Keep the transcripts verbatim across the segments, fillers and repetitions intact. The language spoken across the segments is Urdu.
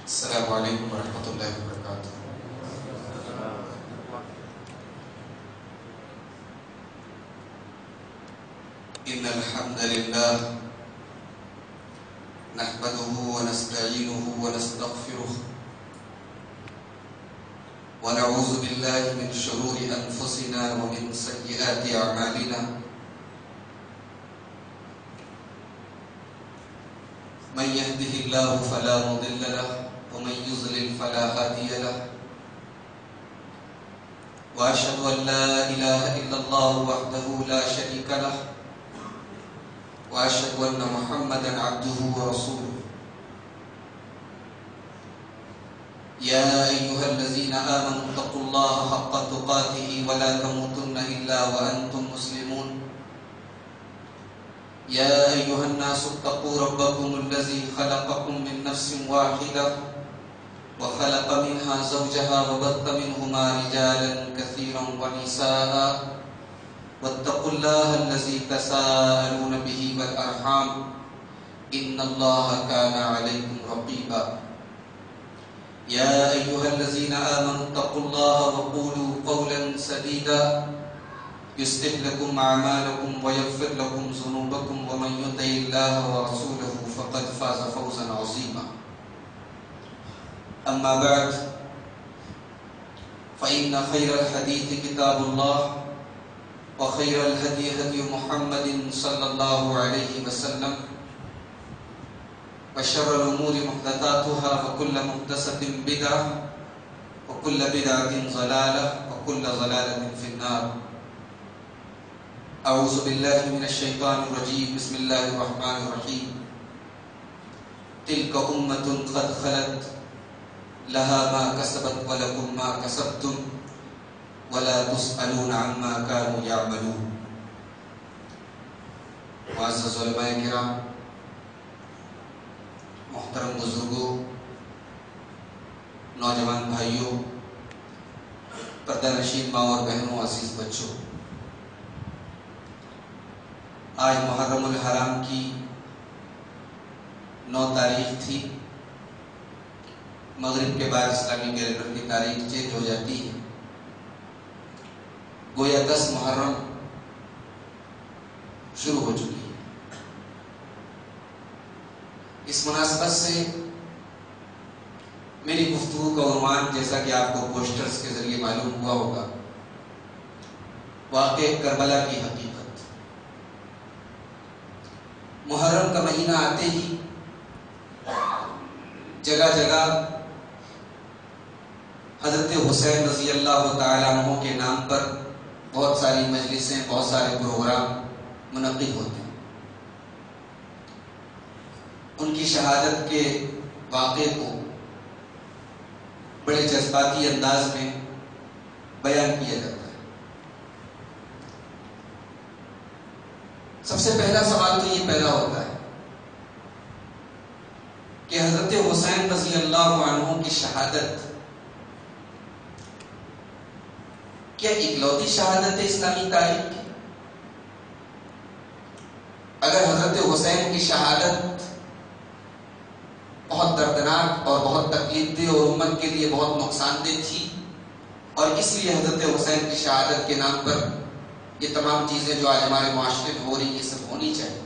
السلام علیکم ورحمۃ اللہ وبرکاتہ۔ ان الحمد للہ نحمده ونستعینه ونستغفره ونعوذ باللہ من شرور انفسنا ومن سیئات اعمالنا، من يهده الله فلا مضل له ومن يضلل فلا هادي له، واشهد ان لا اله الا الله وحده لا شريك له، واشهد ان محمدا عبده ورسوله۔ يا ايها الذين امنوا اتقوا الله حق تقاته ولا تموتن الا وانتم مسلمون۔ يا أيها الناس اتقوا ربكم الذي خلقكم من نفس واحدة وخلق منها زوجها وبث منهما رجالا كثيرا ونساء واتقوا الله الذي تساءلون به والأرحام إن الله كان عليكم رقيبا۔ يا أيها الذين آمنوا اتقوا الله وقولوا قولا سديدا يصلح لكم أعمالكم ويغفر لكم ذنوبكم ومن يطع الله ورسوله فقد فاز فوزا عظيما۔ أما بعد فإن خير الحديث كتاب الله وخير الهدي هدي محمد صلى الله عليه وسلم وشر الأمور محدثاتها وكل محدثة بدعة وكل بدعة ضلالة وكل ضلالة في النار۔ اعوذ باللہ من الشیطان الرجیم، بسم اللہ الرحمن الرحیم۔ تلک امۃ قد خلت لها ما کسبت ولکم ما کسبتم ولا تسألون عما كانوا يعملون۔ معزز علماء کرام، محترم بزرگوں، نوجوان بھائیوں، پردہ نشین ماں اور بہنوں، عزیز بچوں، آج محرم الحرام کی نو تاریخ تھی۔ مغرب کے بعد اسلامی کیلنڈر کی تاریخ چینج ہو جاتی ہے، گویا دس محرم شروع ہو چکی ہے۔ اس مناسبت سے میری گفتگو کا عنوان، جیسا کہ آپ کو پوسٹرز کے ذریعے معلوم ہوا ہوگا، واقع کربلا کی حقیقت۔ محرم کا مہینہ آتے ہی جگہ جگہ حضرت حسین رضی اللہ تعالیٰ عنہ کے نام پر بہت ساری مجلسیں، بہت سارے پروگرام منعقد ہوتے ہیں۔ ان کی شہادت کے واقعے کو بڑے جذباتی انداز میں بیان کیا جاتا ہے۔ سب سے پہلا سوال تو یہ پیدا ہوتا ہے کہ حضرت حسین رضی اللہ عنہ کی شہادت کیا اکلوتی شہادت ہے اسلامی تاریخ کی؟ اگر حضرت حسین کی شہادت بہت دردناک اور بہت تکلیف دہ اور امت کے لیے بہت نقصان دہ تھی، اور اس لیے حضرت حسین کی شہادت کے نام پر یہ تمام چیزیں جو آج ہمارے معاشرے میں ہو رہی ہیں یہ سب ہونی چاہیے،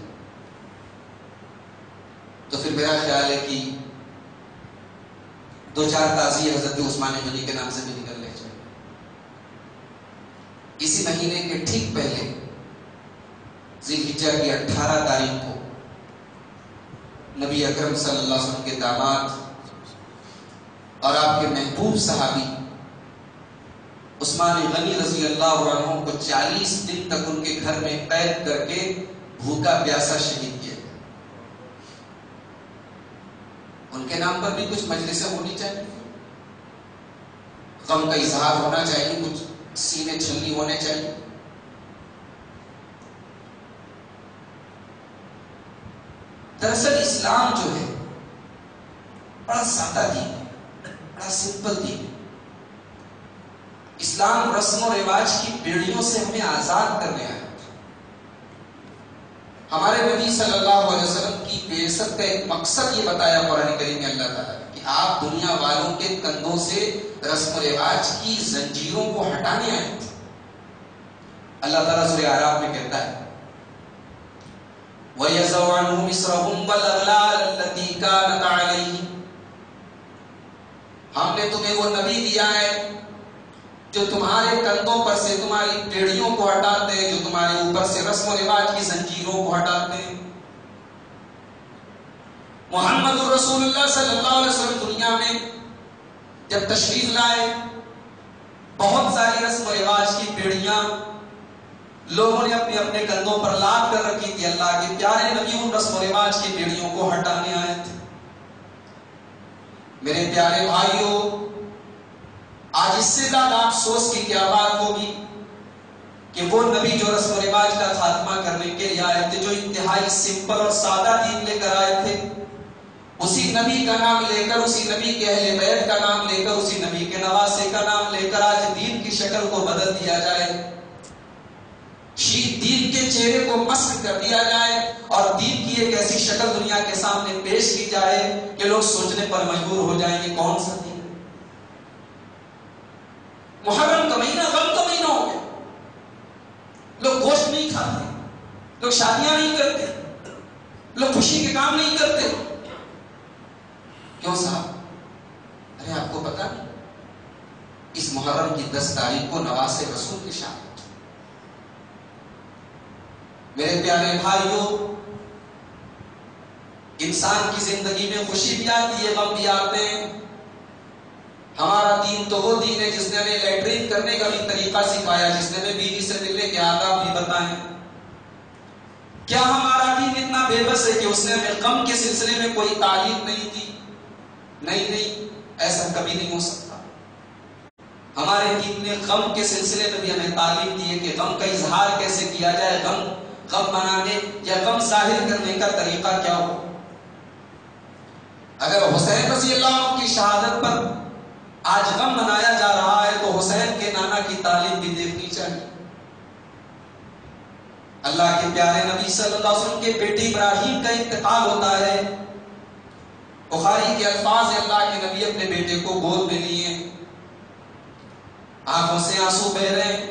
تو پھر میرا خیال ہے کہ دو چار تعزیے حضرت عثمان غنی کے نام سے بھی نکلنے چاہیے۔ اسی مہینے کے ٹھیک پہلے ذی الحجہ کی اٹھارہ تاریخ کو نبی اکرم صلی اللہ علیہ وسلم کے داماد اور آپ کے محبوب صحابی عثمان غنی رضی اللہ عنہ کو چالیس دن تک ان کے گھر میں قید کر کے بھوکا پیاسا شہید کیا گیا۔ ان کے نام پر بھی کچھ مجلسیں ہونی چاہیے، غم کا اظہار ہونا چاہیے، کچھ سینے چھلنی ہونے چاہیے۔ دراصل اسلام جو ہے بڑا سادہ دین ہے، بڑا سمپل دین ہے۔ اسلام رسم و رواج کی بیڑیوں سے ہمیں آزاد کرنے آیا۔ ہمارے نبی صلی اللہ علیہ وسلم کی بعثت کا ایک مقصد یہ بتایا قرآن کریم میں اللہ تعالیٰ نے کہ آپ دنیا والوں کے کندھوں سے رسم و رواج کی زنجیروں کو ہٹانے آئے تھے. اللہ تعالیٰ سورہ اعراف میں کہتا ہے وَيَزَوْ عَنْهُمْ إِصْرَهُمْ وَالْأَغْلَالَ الَّتِي كَانَتْ عَلَيْهِمْ. ہم نے تمہیں وہ نبی دیا ہے جو تمہارے کندھوں پر سے تمہاری پیڑیوں کو ہٹاتے ہیں، جو تمہارے اوپر سے رسم و رواج کی زنجیروں کو ہٹاتے ہیں. محمد رسول اللہ صلی اللہ علیہ وسلم دنیا میں جب تشریف لائے، بہت ساری رسم و رواج کی پیڑیاں لوگوں نے اپنے اپنے کندھوں پر لاد کر رکھی تھی. اللہ کے پیارے نبی ان رسم و رواج کی پیڑیوں کو ہٹانے آئے تھے. میرے پیارے بھائیوں، آج اس سے زیادہ افسوس کی کیا بات ہوگی کہ وہ نبی جو رسم و رواج کا خاتمہ کرنے کے لیے آئے تھے، جو انتہائی سمپل اور سادہ دین لے کر آئے تھے، اسی نبی کا نام لے کر، اسی نبی کے اہل بیت کا نام لے کر، اسی نبی کے نواسے کا نام لے کر آج دین کی شکل کو بدل دیا جائے، شید دین کے چہرے کو مسخ کر دیا جائے اور دین کی ایک ایسی شکل دنیا کے سامنے پیش کی جائے کہ لوگ سوچنے پر مجبور ہو جائیں گے کون سا دین. محرم کا مہینہ غم کا مہینہ ہو گیا، لوگ گوشت نہیں کھاتے، لوگ شادیاں نہیں کرتے، لوگ خوشی کے کام نہیں کرتے. کیوں صاحب؟ ارے آپ کو پتا نہیں اس محرم کی دس تاریخ کو نواسے رسول کی شان. میرے پیارے بھائیوں، انسان کی زندگی میں خوشی بھی آتی ہے، غم بھی آتے ہیں. ہمارا دین تو وہ دین ہے جس نے ہمیں لیٹرین کرنے کا بھی طریقہ سکھایا، جس نے ہمیں بیوی سے ملنے کے آداب بھی بتائے. کیا ہمارا دین اتنا بے بس ہے کہ اس نے ہمیں غم کے سلسلے میں کوئی تعلیم نہیں دی؟ نہیں نہیں، ایسا کبھی نہیں ہو سکتا. ہمارے دین نے غم کے سلسلے میں بھی ہمیں تعلیم دی ہے کہ غم کا اظہار کیسے کیا جائے، غم غم منانے یا غم ظاہر کرنے کا طریقہ کیا ہو. اگر حسین رضی اللہ عنہ کی شہادت پر آج غم منایا جا رہا ہے تو حسین کے نانا کی تعلیم بھی دیکھنی چاہیے. اللہ کے پیارے نبی صلی اللہ علیہ وسلم کے بیٹے ابراہیم کا انتقال ہوتا ہے. بخاری کے الفاظ ہیں، اللہ کے نبی اپنے بیٹے کو گود میں لیے، آنکھوں سے آنسو بہ رہے ہیں.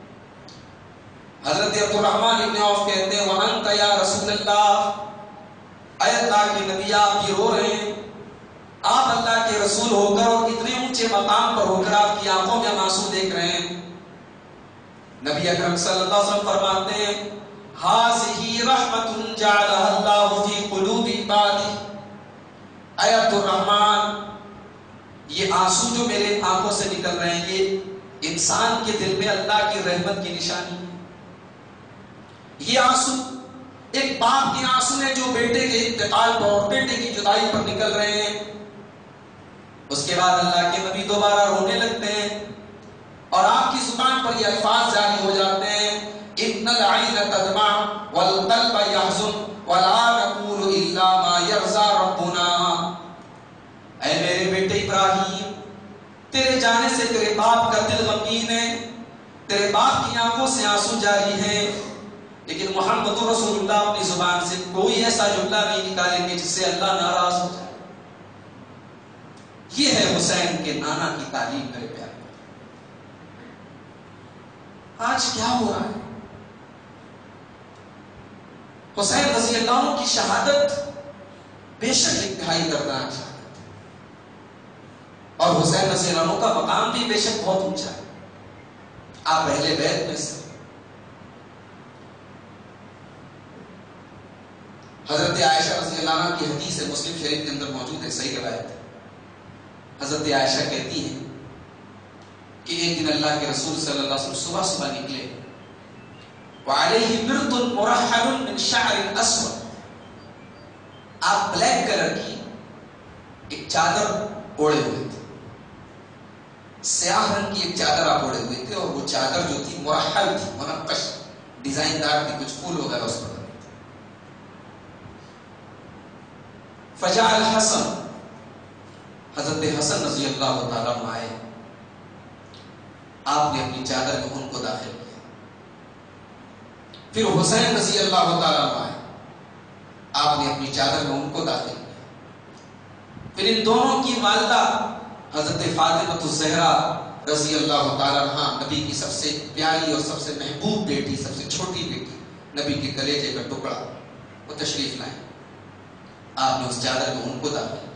حضرت عبد الرحمن ابن عوف کہتے ہیں وَأَنْتَ يَا رسول اللہ، اے اللہ کے نبی آپ یہ رو رہے ہیں، آپ اللہ کے رسول ہو کر اور اتنے اونچے مقام پر ہو کر آپ کی آنکھوں میں آنسو دیکھ رہے ہیں. نبی اکرم صلی اللہ علیہ وسلم فرماتے ہیں هَذِهِ رَحْمَةٌ جَعَلَهَا اللَّهُ فِي قُلُوبِ عِبَادِهِ. اے عبد الرحمن، یہ آنسو جو میرے آنکھوں سے نکل رہے ہیں یہ انسان کے دل میں اللہ کی رحمت کی نشانی ہے. یہ آنسو ایک باپ کے آنسو ہیں جو بیٹے کے انتقال پر اور بیٹے کی جدائی پر نکل رہے ہیں. اس کے بعد اللہ کے نبی دوبارہ رونے لگتے ہیں اور آپ کی زبان پر یہ الفاظ جاری ہو جاتے ہیں ان العین تدمع والقلب يحزن ولا نقول الا ما يرضى ربنا. اے میرے بیٹے ابراہیم، تیرے جانے سے تیرے باپ کا دل غمگین ہے، تیرے باپ کی آنکھوں سے آنسو جاری ہیں، لیکن محمد رسول اللہ اپنی زبان سے کوئی ایسا جملہ نہیں نکالیں گے جس سے اللہ ناراض ہو جائے. یہ ہے حسین کے نانا کی تعلیم. میرے پیارے، آج کیا ہو رہا ہے؟ حسین رضی اللہ عنہ کی شہادت بے شک انتہائی دردناک شہادت ہے اور حسین رضی اللہ عنہ کا مقام بھی بے شک بہت اونچا ہے. آپ اہل بیت میں سے حضرت عائشہ رضی اللہ عنہ کی حدیث ہے، مسلم شریف کے اندر موجود ہے، صحیح روایت ہے. حضرت عائشہ کہتی ہیں کہ ایک دن اللہ کے رسول صلی اللہ علیہ وسلم صبح صبح نکلے وعلیہ مرط مرحل من شعر اسود. آپ بلیک کلر کی ایک چادر اوڑے ہوئے تھے، سیاہ رنگ کی ایک چادر آپ اوڑے ہوئے تھے اور وہ چادر جو تھی مرحل تھی، منقش، ڈیزائن دار تھی، کچھ پھول وغیرہ اس پر. فجاء الحسن، حضرت حسن رضی اللہ تعالیٰ عنہ آئے، آپ نے اپنی چادر میں ان کو داخل کیا. پھر حسین رضی اللہ تعالیٰ عنہ آئے، آپ نے اپنی چادر میں ان کو داخل کیا. پھر ان دونوں کی والدہ حضرت فاطمہ الزہرا رضی اللہ تعالیٰ عنہ، نبی کی سب سے پیاری اور سب سے محبوب بیٹی، سب سے چھوٹی بیٹی، نبی کے کلیجے کا ٹکڑا، وہ تشریف لائیں. آپ نے اس چادر میں ان کو داخل کیا.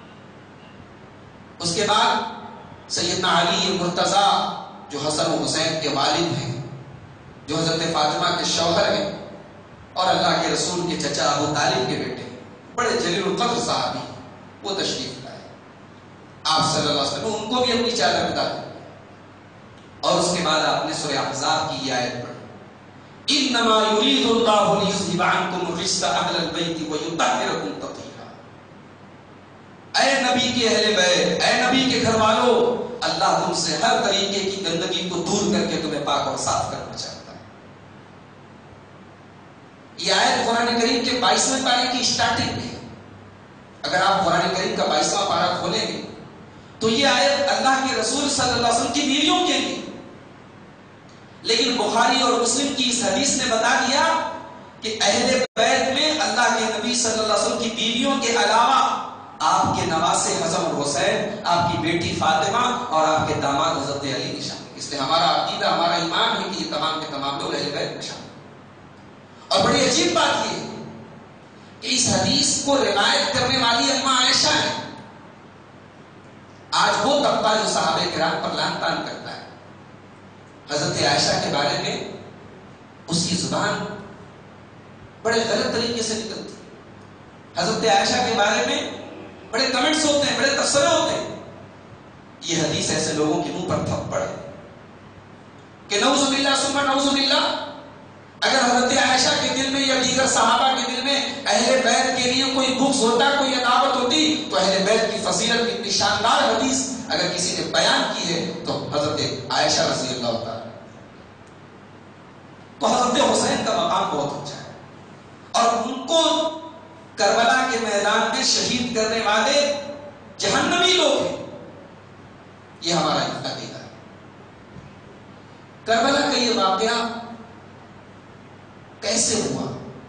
اس کے بعد سیدنا علی مرتضیٰ جو حسن و حسین کے والد ہیں، جو حضرت فاطمہ کے شوہر ہیں اور اللہ کے رسول کے چچا ابو طالب کے بیٹے ہیں، بڑے جلیل القدر صحابی، وہ تشریف لائے. آپ صلی اللہ علیہ وسلم ان کو بھی اپنی چادر میں داخل کیا اور اس کے بعد آپ نے سورہ احزاب کی یہ آیت پڑھی، انما یرید اللہ لیذھب عنکم الرجس اہل البیت ویطہرکم تطہیرا. اے نبی کے اہل بیت، اے نبی کے گھر والوں، اللہ تم سے ہر طریقے کی گندگی کو دور کر کے تمہیں پاک اور صاف کرنا چاہتا ہے. یہ آیت قرآن کریم کے بائیسویں پارے کی اسٹارٹنگ میں ہے. اگر آپ قرآن کریم کا بائیسواں پارہ کھولیں گے تو یہ آیت اللہ کے رسول صلی اللہ علیہ وسلم کی بیویوں کے لیے، لیکن بخاری اور مسلم کی اس حدیث نے بتا دیا کہ اہل بیت میں اللہ کے نبی صلی اللہ علیہ وسلم کی بیویوں کے علاوہ آپ کے نواسے حسن اور حسین، آپ کی بیٹی فاطمہ اور آپ کے داماد حضرت علی نشان ہے. اس لیے ہمارا عقیدہ، ہمارا ایمان ہے کہ یہ تمام کے تمام لوگ اہل بیت نشان ہیں. اور بڑی عجیب بات یہ ہے کہ اس حدیث کو روایت کرنے والی اماں عائشہ ہے. آج وہ طبقہ جو صحابہ کرام پر لعن طعن کرتا ہے، حضرت عائشہ کے بارے میں اس کی زبان بڑے غلط طریقے سے نکلتی. حضرت عائشہ کے بارے میں بڑے کمنٹس ہوتے ہیں، بڑے تبصرے ہوتے ہیں. یہ حدیث ایسے لوگوں کے منہ پر تھپڑ ہے کہ نعوذ باللہ ثم نعوذ باللہ. اگر حضرت عائشہ کے دل میں یا دیگر صحابہ کے دل میں اہل بیت کے لیے کوئی بغض ہوتا، کوئی عداوت ہوتی، تو اہل بیت کی فضیلت کی اتنی شاندار حدیث اگر کسی نے بیان کی ہے تو حضرت عائشہ رضی اللہ تعالی. تو حضرت حسین کا مقام بہت اونچا ہے اور ان کو کربلا کے میدان میں شہید کرنے والے جہنمی لوگ ہیں. یہ ہمارا عقیدہ ہے. کربلا کا یہ واقعہ کیسے ہوا،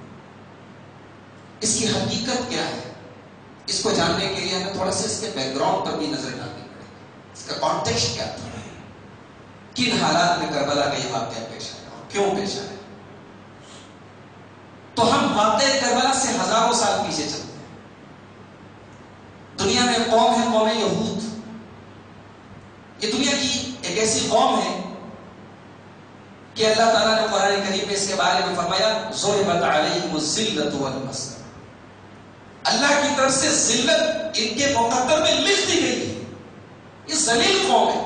اس کی حقیقت کیا ہے، اس کو جاننے کے لیے ہمیں تھوڑا سا اس کے بیک گراؤنڈ پر بھی نظر ڈالنی پڑے گی. اس کا کانٹیکسٹ کیا تھا، کن حالات میں کربلا کا یہ واقعہ پیش آیا اور کیوں پیش آیا. تو ہم واقع کربلا سے ہزاروں سال پیچھے چلتے ہیں. دنیا میں قوم ہے قوم یہود. یہ دنیا کی ایک ایسی قوم ہے کہ اللہ تعالیٰ نے قرآن کریم میں اس کے بارے میں فرمایا ضربت علیہم الذلۃ والمسکنہ. اللہ کی طرف سے ذلت ان کے مقدر میں لکھ دی گئی ہے. یہ ذلیل قوم ہے.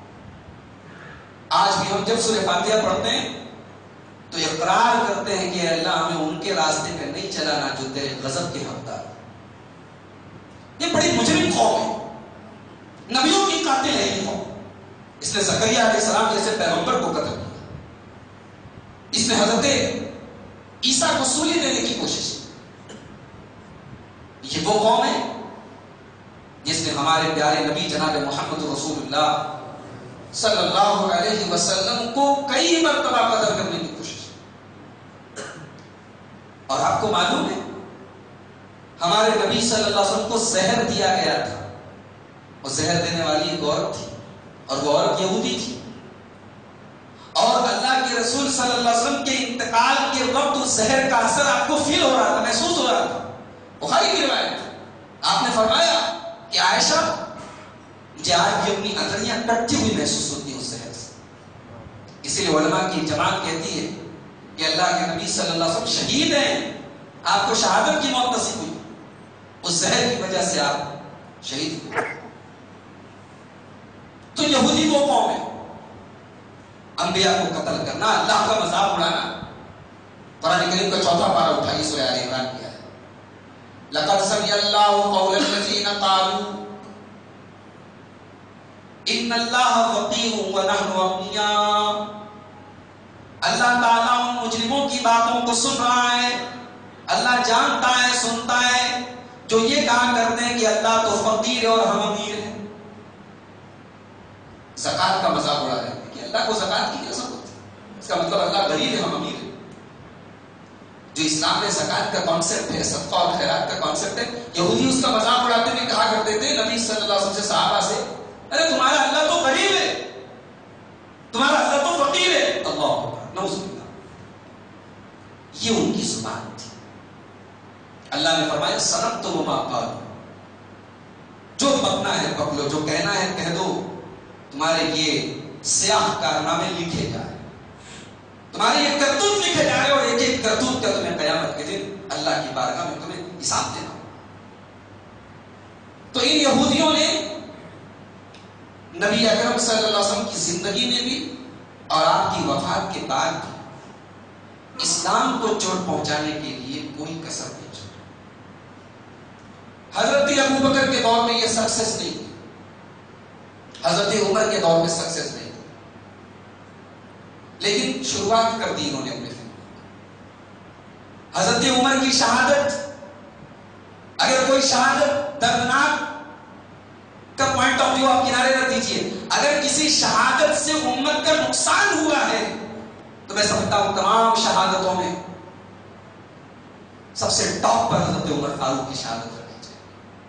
آج بھی ہم جب سورہ فاتحہ پڑھتے ہیں تو اقرار کرتے ہیں کہ اللہ ہمیں ان کے راستے میں نہیں چلانا جو تیرے غضب کے حقدار. یہ بڑی مجرم قوم ہے، نبیوں کی قاتل ہے یہ قوم. اس نے زکریا علیہ السلام جیسے پیغمبر کو قتل کیا. اس نے حضرت عیسیٰ کو سولی دینے کی کوشش کی. یہ وہ قوم ہے جس نے ہمارے پیارے نبی جناب محمد رسول اللہ صلی اللہ علیہ وسلم کو کئی مرتبہ قتل کرنے کی کوشش کی. اور آپ کو معلوم ہے ہمارے نبی صلی اللہ علیہ وسلم کو زہر دیا گیا تھا، اور زہر دینے والی ایک عورت تھی اور وہ عورت یہودی تھی. اور اللہ کے رسول صلی اللہ علیہ وسلم کے انتقال کے وقت اس زہر کا اثر آپ کو فیل ہو رہا تھا، محسوس ہو رہا تھا. بخاری کی روایت آپ نے فرمایا کہ عائشہ مجھے آج بھی اپنی انگلیاں کٹتی ہوئی محسوس ہوتی ہیں اس زہر سے. اسی لیے علماء کی جماعت کہتی ہے کہ اللہ کے نبی صلی اللہ علیہ وسلم شہید ہیں، آپ کو شہادت کی موت نصیب ہوئی، اس زہر کی وجہ سے آپ شہید ہوئے. تو یہودی وہ قوم ہے، انبیاء کو قتل کرنا، اللہ کا مذاق اڑانا. قرآن کریم کا چوتھا پارہ اٹھائیے سورہ آل عمران کیا ہے. لقد سمع اللہ قول الذین قالوا ان اللہ فقیر ونحن اغنیاء. اللہ تعالیٰ ان مجرموں کی باتوں کو سن رہا ہے. اللہ جانتا ہے، سنتا ہے جو یہ کہا کرتے ہیں کہ اللہ تو فقیر ہے اور ہم امیر ہیں. زکات کا مذاق اڑا رہے ہیں کہ اللہ کو زکات کی کیا ضرورت ہے، اس کا مطلب اللہ غریب ہے ہم امیر ہیں. جو اسلام میں زکات کا کانسیپٹ ہے، صدقہ اور خیرات کا کانسیپٹ ہے، یہودی اس کا مذاق اڑاتے ہوئے کہا کرتے تھے نبی صلی اللہ علیہ وسلم سے، صحابہ سے، ارے تمہارا اللہ تو غریب ہے، تمہارا اللہ تو فقیر ہے. اللہ اکبر، نعوذ باللہ. یہ ان کی زبان تھی. اللہ نے فرمایا صدقتم ما قالوا، جو پکنا ہے پک لو، جو کہنا ہے کہہ دو. تمہارے یہ سیاہ کارنامے لکھے جائے، تمہارے یہ کرتوت لکھے جا رہے، اور ایک ایک کرتوت کا تمہیں قیامت کے دن اللہ کی بارگاہ میں تمہیں حساب دینا. تو ان یہودیوں نے نبی اکرم صلی اللہ علیہ وسلم کی زندگی میں بھی اور آپ کی وفات کے بعد بھی اسلام کو چوٹ پہنچانے کے لیے کوئی کسر نہیں چھوڑی. حضرت ابو بکر کے دور میں یہ سکسیس نہیں تھی، حضرت عمر کے دور میں سکسیس نہیں تھی، لیکن شروعات کر دی انہوں نے اپنے فلم. حضرت عمر کی شہادت، اگر کوئی شہادت دردناک کا پوائنٹ آف ویو آپ کنارے رکھ دیجئے، اگر کسی شہادت سے امت کا نقصان ہوا ہے تو میں سمجھتا ہوں تمام شہادتوں میں سب سے ٹاپ پر حضرت عمر فاروق کی شہادت رکھی جائے.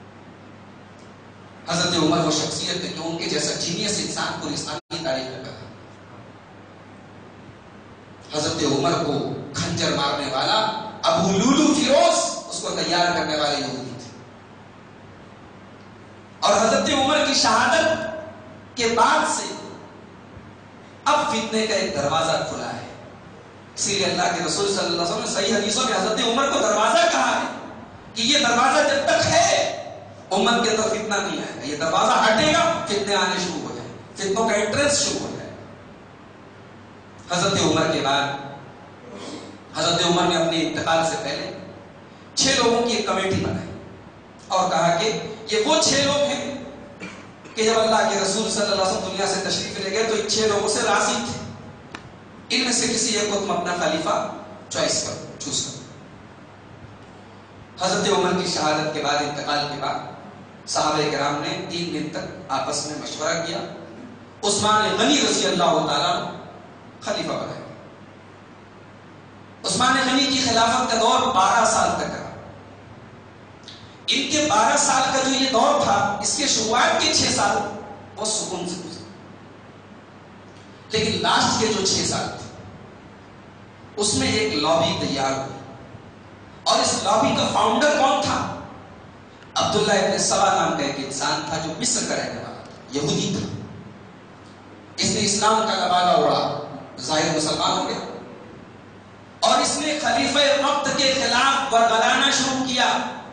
حضرت عمر وہ شخصیت ہے کہ ان کے جیسا جینیس انسان پوری اسلامی تاریخ میں پیدا. حضرت عمر کو کھنجر مارنے والا ابو لولو فیروز اس کو تیار کرنے والے یہودی تھے. اور حضرت عمر کی شہادت کے بعد سے اب فتنے کا ایک دروازہ کھلا ہے. اسی لیے اللہ کے رسول صلی اللہ علیہ وسلم نے صحیح حدیثوں میں حضرت عمر کو دروازہ کہا ہے کہ یہ دروازہ جب تک ہے امت کے اندر فتنہ نہیں آئے گا. یہ دروازہ ہٹے گا فتنے آنے شروع ہو جائیں، فتنوں کا انٹرنس شروع ہو جائے. حضرت عمر کے بعد حضرت عمر نے اپنے انتقال سے پہلے چھ لوگوں کی ایک کمیٹی بنائی اور کہا کہ یہ وہ چھ لوگ ہیں کہ جب اللہ کے رسول صلی اللہ علیہ وسلم دنیا سے تشریف لے گئے تو ان چھ لوگوں سے راضی تھے. ان میں سے کسی ایک کو تم اپنا خلیفہ چوائس کرو، چوز کرو. حضرت عمر کی شہادت کے بعد، انتقال کے بعد صحابہ کرام نے تین دن تک آپس میں مشورہ کیا. عثمان غنی رضی اللہ تعالیٰ خلیفہ بنائے. عثمان غنی کی خلافت کا دور بارہ سال تک رہا. ان کے بارہ سال کا جو یہ دور تھا، اس کے شروعات کے چھ سال وہ سکون سے گزرے، لیکن لاسٹ کے جو چھ سال تھے اس میں ایک لابی تیار ہوئی. اور اس لابی کا فاؤنڈر کون تھا؟ عبداللہ ابن سبا نام کا ایک انسان تھا جو مصر کا رہنے والا تھا، یہودی تھا. اس نے اسلام کا لبادہ اڑا، ظاہر مسلمان ہو گیا، اور اس نے خلیفہ وقت کے خلاف ورگلانا شروع کیا.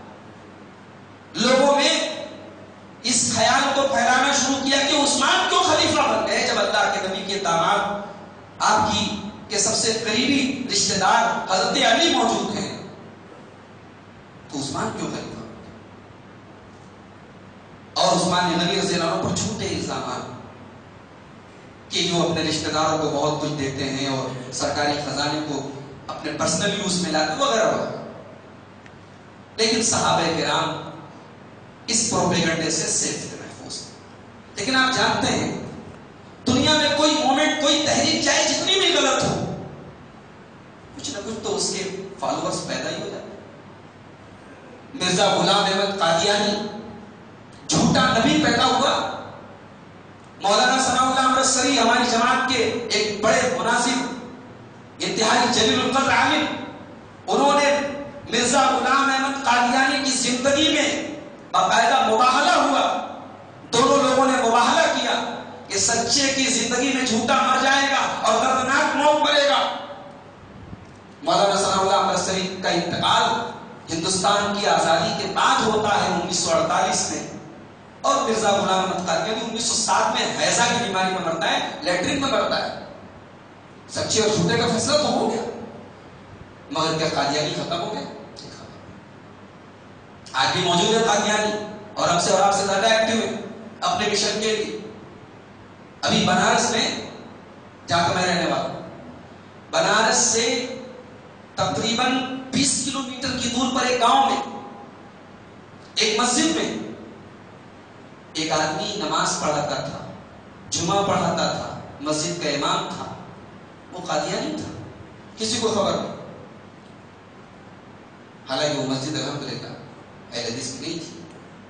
لوگوں میں اس خیال کو پھیلانا شروع کیا کہ عثمان کیوں خلیفہ بن گئے جب اللہ کے نبی کے داماد آپ کی کے سب سے قریبی رشتہ دار حضرت علی موجود ہیں، تو عثمان کیوں خلیفہ بن گئے؟ اور عثمان غنی رضی اللہ عنہ پر جھوٹے الزامات کہ جو اپنے رشتہ داروں کو بہت کچھ دیتے ہیں اور سرکاری خزانے کو اپنے پرسنل یوز میں لاتے وغیرہ وغیرہ. لیکن صحابہ کرام اس پروپیگنڈے سے سیف تھے، محفوظ تھے. لیکن آپ جانتے ہیں دنیا میں کوئی مومنٹ، کوئی تحریک چاہے جتنی بھی غلط ہو، کچھ نہ کچھ تو اس کے فالوورز پیدا ہی ہو جاتے. مرزا غلام احمد قادیانی جھوٹا نبی پیدا ہوا. مولانا ثناء اللہ امرتسری ہماری جماعت کے ایک بڑے مناسب انتہائی جلیل القدر عالم، انہوں نے مرزا غلام احمد قادیانی کی زندگی میں باقاعدہ مباہلہ ہوا. دونوں لوگوں نے مباہلہ کیا کہ سچے کی زندگی میں جھوٹا مر جائے گا اور دردناک موت مرے گا. مولانا ثناء اللہ امرتسری کا انتقال ہندوستان کی آزادی کے بعد ہوتا ہے انیس سو اڑتالیس میں، اور مرزا غلام احمد قادیانی انیس سو سات میں ہیضہ کی بیماری میں مرتا ہے، لیٹرین میں مرتا ہے. سچے اور جھوٹے کا فیصلہ تو ہو گیا، مگر کیا قادیانی ختم ہو گیا؟ آج بھی موجود ہے قادیانی، اور ہم سے اور آپ سے زیادہ ایکٹیو ہے اپنے مشن کے لیے. ابھی بنارس میں جہاں میں رہنے والا ہوں، بنارس سے تقریباً بیس کلو میٹر کی دور پر ایک گاؤں میں ایک مسجد میں ایک آدمی نماز پڑھاتا تھا، جمعہ پڑھاتا تھا، مسجد کا امام تھا. وہ قادیانی تھا، کسی کو خبر نہیں. حالانکہ وہ مسجد الحمدللہ اہل حدیث کی نہیں تھی،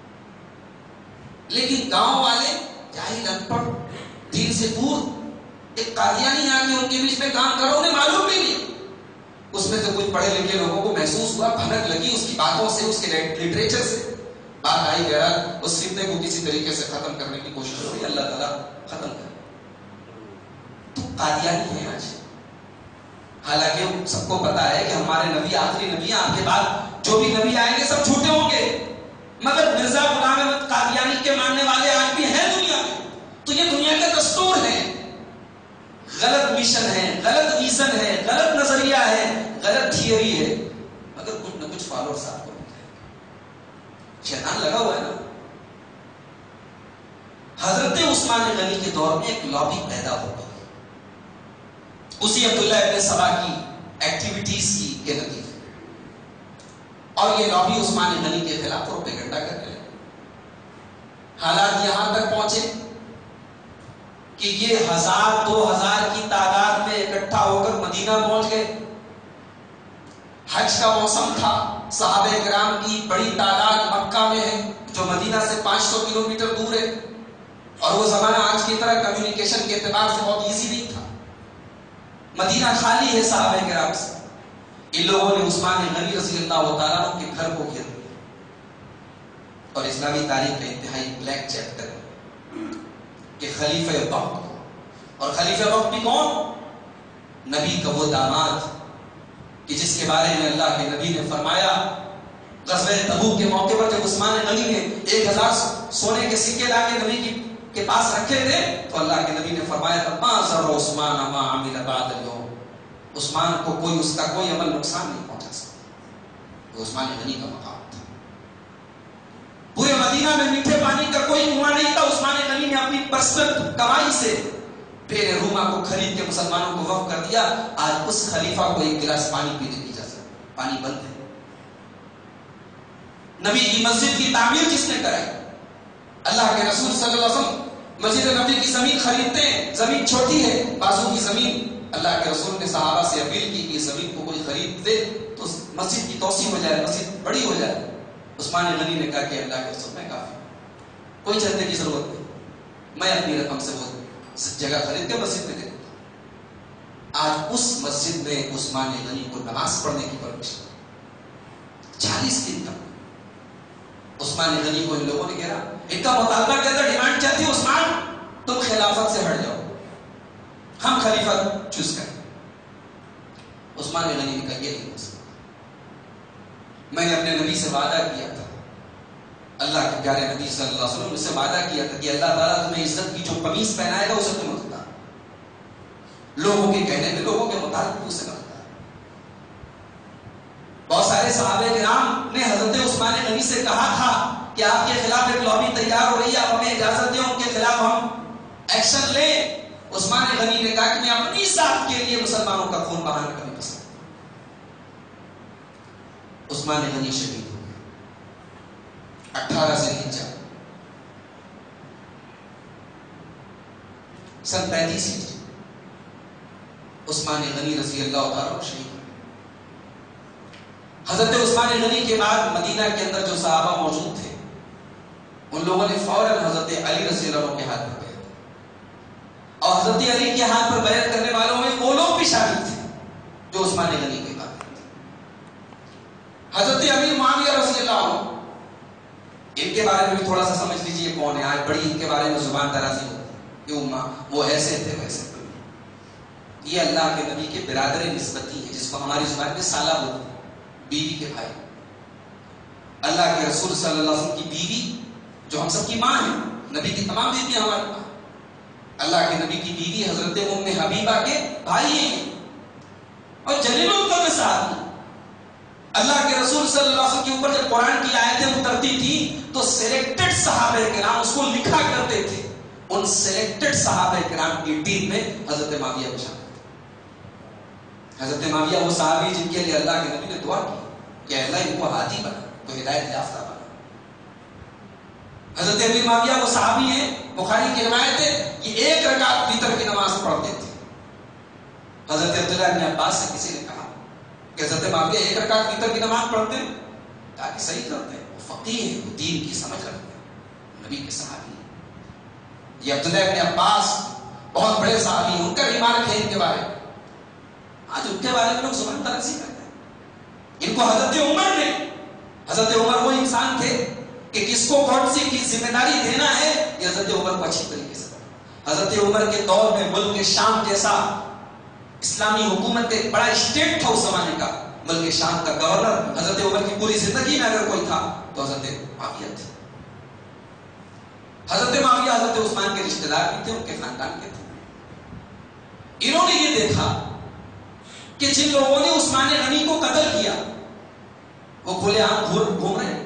لیکن گاؤں والے جاہل ان پڑھ دین سے دور ایک قادیانی آ کے ان کے بیچ میں کام کرو، انہیں معلوم بھی نہیں. اس میں سے کچھ پڑھے لکھے لوگوں کو محسوس ہوا، بھنک لگی اس کی باتوں سے، اس کے لٹریچر سے. بات آئی بہرحال اس فتنے کو کسی طریقے سے ختم کرنے کی کوشش ہوئی، اللہ تعالیٰ ختم کر. تو قادیانی ہیں آج، حالانکہ سب کو پتا ہے کہ ہمارے نبی آخری نبی ہیں، آپ کے بعد جو بھی نبی آئیں گے سب جھوٹے ہوں گے، مگر مرزا غلام احمد قادیانی کے ماننے والے آج بھی ہیں دنیا میں. تو یہ دنیا کا دستور ہے. غلط مشن ہے، غلط ویژن ہے، غلط نظریہ ہے، غلط تھیوری ہے، مگر کچھ نہ کچھ فالوور صاحب کو ملتا ہے. شیطان لگا ہوا ہے نا. حضرت عثمان غنی کے دور میں ایک لابی پیدا ہو گئی، اسی عبداللہ ابن سبا کی ایکٹیویٹیز کی کے نتیجے، اور یہ لابی عثمان غنی کے خلاف پروپیگنڈا کرنے لگے. حالات یہاں تک پہنچے کہ یہ ہزار دو ہزار کی تعداد میں اکٹھا ہو کر مدینہ پہنچ گئے. حج کا موسم تھا، صحابہ کرام کی بڑی تعداد مکہ میں ہے جو مدینہ سے پانچ سو کلومیٹر دور ہے، اور وہ زمانہ آج کی طرح کمیونیکیشن کے اعتبار سے بہت ایزی نہیں تھا. مدینہ خالی ہے صحابہ کرام سے. ان لوگوں نے عثمان غنی رضی اللہ تعالیٰ عنہ کے گھر کو گھیر لیا، اور اسلامی تاریخ کا انتہائی بلیک چیپٹر ہے کہ خلیفہ وقت، اور خلیفہ وقت بھی کون؟ نبی کا وہ داماد کہ جس کے بارے میں اللہ کے نبی نے فرمایا غزوہ تبوک کے موقع پر جب عثمان غنی نے ایک ہزار سونے کے سکے لا کے نبی کے پاس رکھے تھے تو اللہ کے نبی نے فرمایا ما ضر عثمان ما عمل بعد اليوم، عثمان کو کوئی اس کا کوئی عمل نقصان نہیں پہنچا سکتا. وہ عثمان غنی کا مقام تھا. پورے مدینہ میں میٹھے پانی کا کوئی کنواں نہیں تھا. عثمان غنی نے اپنی پرسنل کمائی سے پیر روما کو خرید کے مسلمانوں کو وقف کر دیا. آج اس خلیفہ کو ایک گلاس پانی پینے کی اجازت، پانی بند ہے. نبی کی مسجد کی تعمیر کس نے کرائی؟ اللہ کے رسول صلی اللہ علیہ وسلم مسجد نبی کی زمین خریدتے ہیں، زمین چھوٹی ہے، بازو کی زمین. اللہ کے رسول نے صحابہ سے اپیل کی کہ زمین کو کوئی خرید دے تو مسجد کی توسیع ہو جائے، مسجد بڑی ہو جائے. عثمان غنی نے کہا کہ اللہ کے رسول میں کافی، کوئی چندے کی ضرورت نہیں، میں اپنی رقم سے وہ جگہ خرید کے مسجد میں دے دوں. آج اس مسجد میں عثمان غنی کو نماز پڑھنے کی پرمیشن، چالیس دن تک عثمان غنی کو ان لوگوں نے گھیرا. ان کا مطالبہ کیا تھا، ڈیمانڈ کیا تھی؟ عثمان تم خلافت سے ہٹ جاؤ، ہم خلیفہ چوز کریں. عثمان غنی نے کہا یہ نہیں ہو سکتا، میں نے اپنے نبی سے وعدہ کیا تھا، اللہ کے پیارے نبی صلی اللہ علیہ وسلم سے وعدہ کیا تھا کہ اللہ تعالیٰ تمہیں عزت کی جو قمیص پہنائے گا اسے تم مت اتار. لوگوں کے کہنے میں، لوگوں کے مطابق اسے مت اتار. بہت سارے صحابہ کرام نے حضرت عثمان غنی سے کہا تھا کہ آپ کے خلاف ایک لابی تیار ہو رہی ہے، آپ ہمیں اجازت دیں ان کے خلاف ہم ایکشن لیں. عثمان غنی نے کہا کہ میں اپنی ذات کے لیے مسلمانوں کا خون بہانا کرنا پسند. عثمان غنی شہید ہو گئے اٹھارہ ذی الحجہ سن پینتیس ہجری. عثمان غنی رضی اللہ تعالیٰ شہید. حضرت عثمان غنی کے بعد مدینہ کے اندر جو صحابہ موجود تھے ان لوگوں نے فوراً حضرت علی رضی اللہ عنہ کے ہاتھ پر بیعت، اور حضرت علی کے ہاتھ پر بیعت کرنے والوں میں وہ لوگ بھی شامل تھے جو عثمان غنی کے بعد تھے. حضرت امیر معاویہ رضی اللہ عنہ، ان کے بارے میں بھی تھوڑا سا سمجھ لیجئے کون ہے. آج بڑی ان کے بارے میں زبان درازی ہوتی ہے کہ وہ ایسے تھے ویسے تھے. یہ اللہ کے نبی کے برادر نسبتی ہے، جس کو ہماری زبان میں سالہ بولتے ہیں، بیوی کے بھائی. اللہ کے رسول صلی اللہ علیہ وسلم کی بیوی جو ہم سب کی ماں ہے، نبی کی تمام بیویاں ہماری ماں. اللہ کے نبی کی بیوی حضرت ام حبیبہ کے بھائی ہیں اور جلیل القدر کے ساتھ ہیں. اللہ کے رسول صلی اللہ علیہ وسلم کے اوپر جب قرآن کی آیتیں اترتی تھی تو سلیکٹڈ صحابہ کرام اس کو لکھا کرتے تھے. ان سلیکٹڈ صحابہ کرام کی ٹیم میں حضرت معاویہ بھی شامل تھے. حضرت معاویہ وہ صحابی جن کے لیے اللہ کے نبی نے دعا کی کہ اللہ ان کو ہادی بنا، تو ہدایت یافتہ بنا. حضرت امیر معاویہ وہ صحابی ہیں، بخاری کی روایت ہے کہ ایک رکعت وتر کی نماز پڑھتے تھے. حضرت عبداللہ بن عباس سے کسی نے کہا کہ حضرت معاویہ ایک رکعت وتر کی نماز پڑھتے ہیں تاکہ صحیح کرتے ہیں، وہ فقیہ ہیں، وہ دین کی سمجھ رکھتے ہیں، نبی کے صحابی ہیں۔ یہ عبداللہ ابن عباس بہت بڑے صحابی ہیں، ان کا ایمان ہے ان کے بارے میں۔ آج ان کے بارے میں لوگ زبان درازی کرتے ہیں۔ ان کو حضرت عمر نے، حضرت عمر وہ انسان تھے کہ کس کو کون سی کی ذمہ داری دینا ہے یہ حضرت عمر کو اچھی طریقے سے پتا۔ حضرت عمر کے دور میں ملک شام جیسا اسلامی حکومت ایک بڑا اسٹیٹ تھا اس زمانے کا، ملک شام کا گورنر حضرت عمر کی پوری زندگی میں اگر کوئی تھا تو حضرت معاویہ تھے۔ حضرت معاویہ حضرت عثمان کے رشتہ دار بھی تھے، ان کے خاندان کے تھے۔ انہوں نے یہ دیکھا کہ جن لوگوں نے عثمان غنی کو قتل کیا وہ کھلے عام گھوم رہے ہیں۔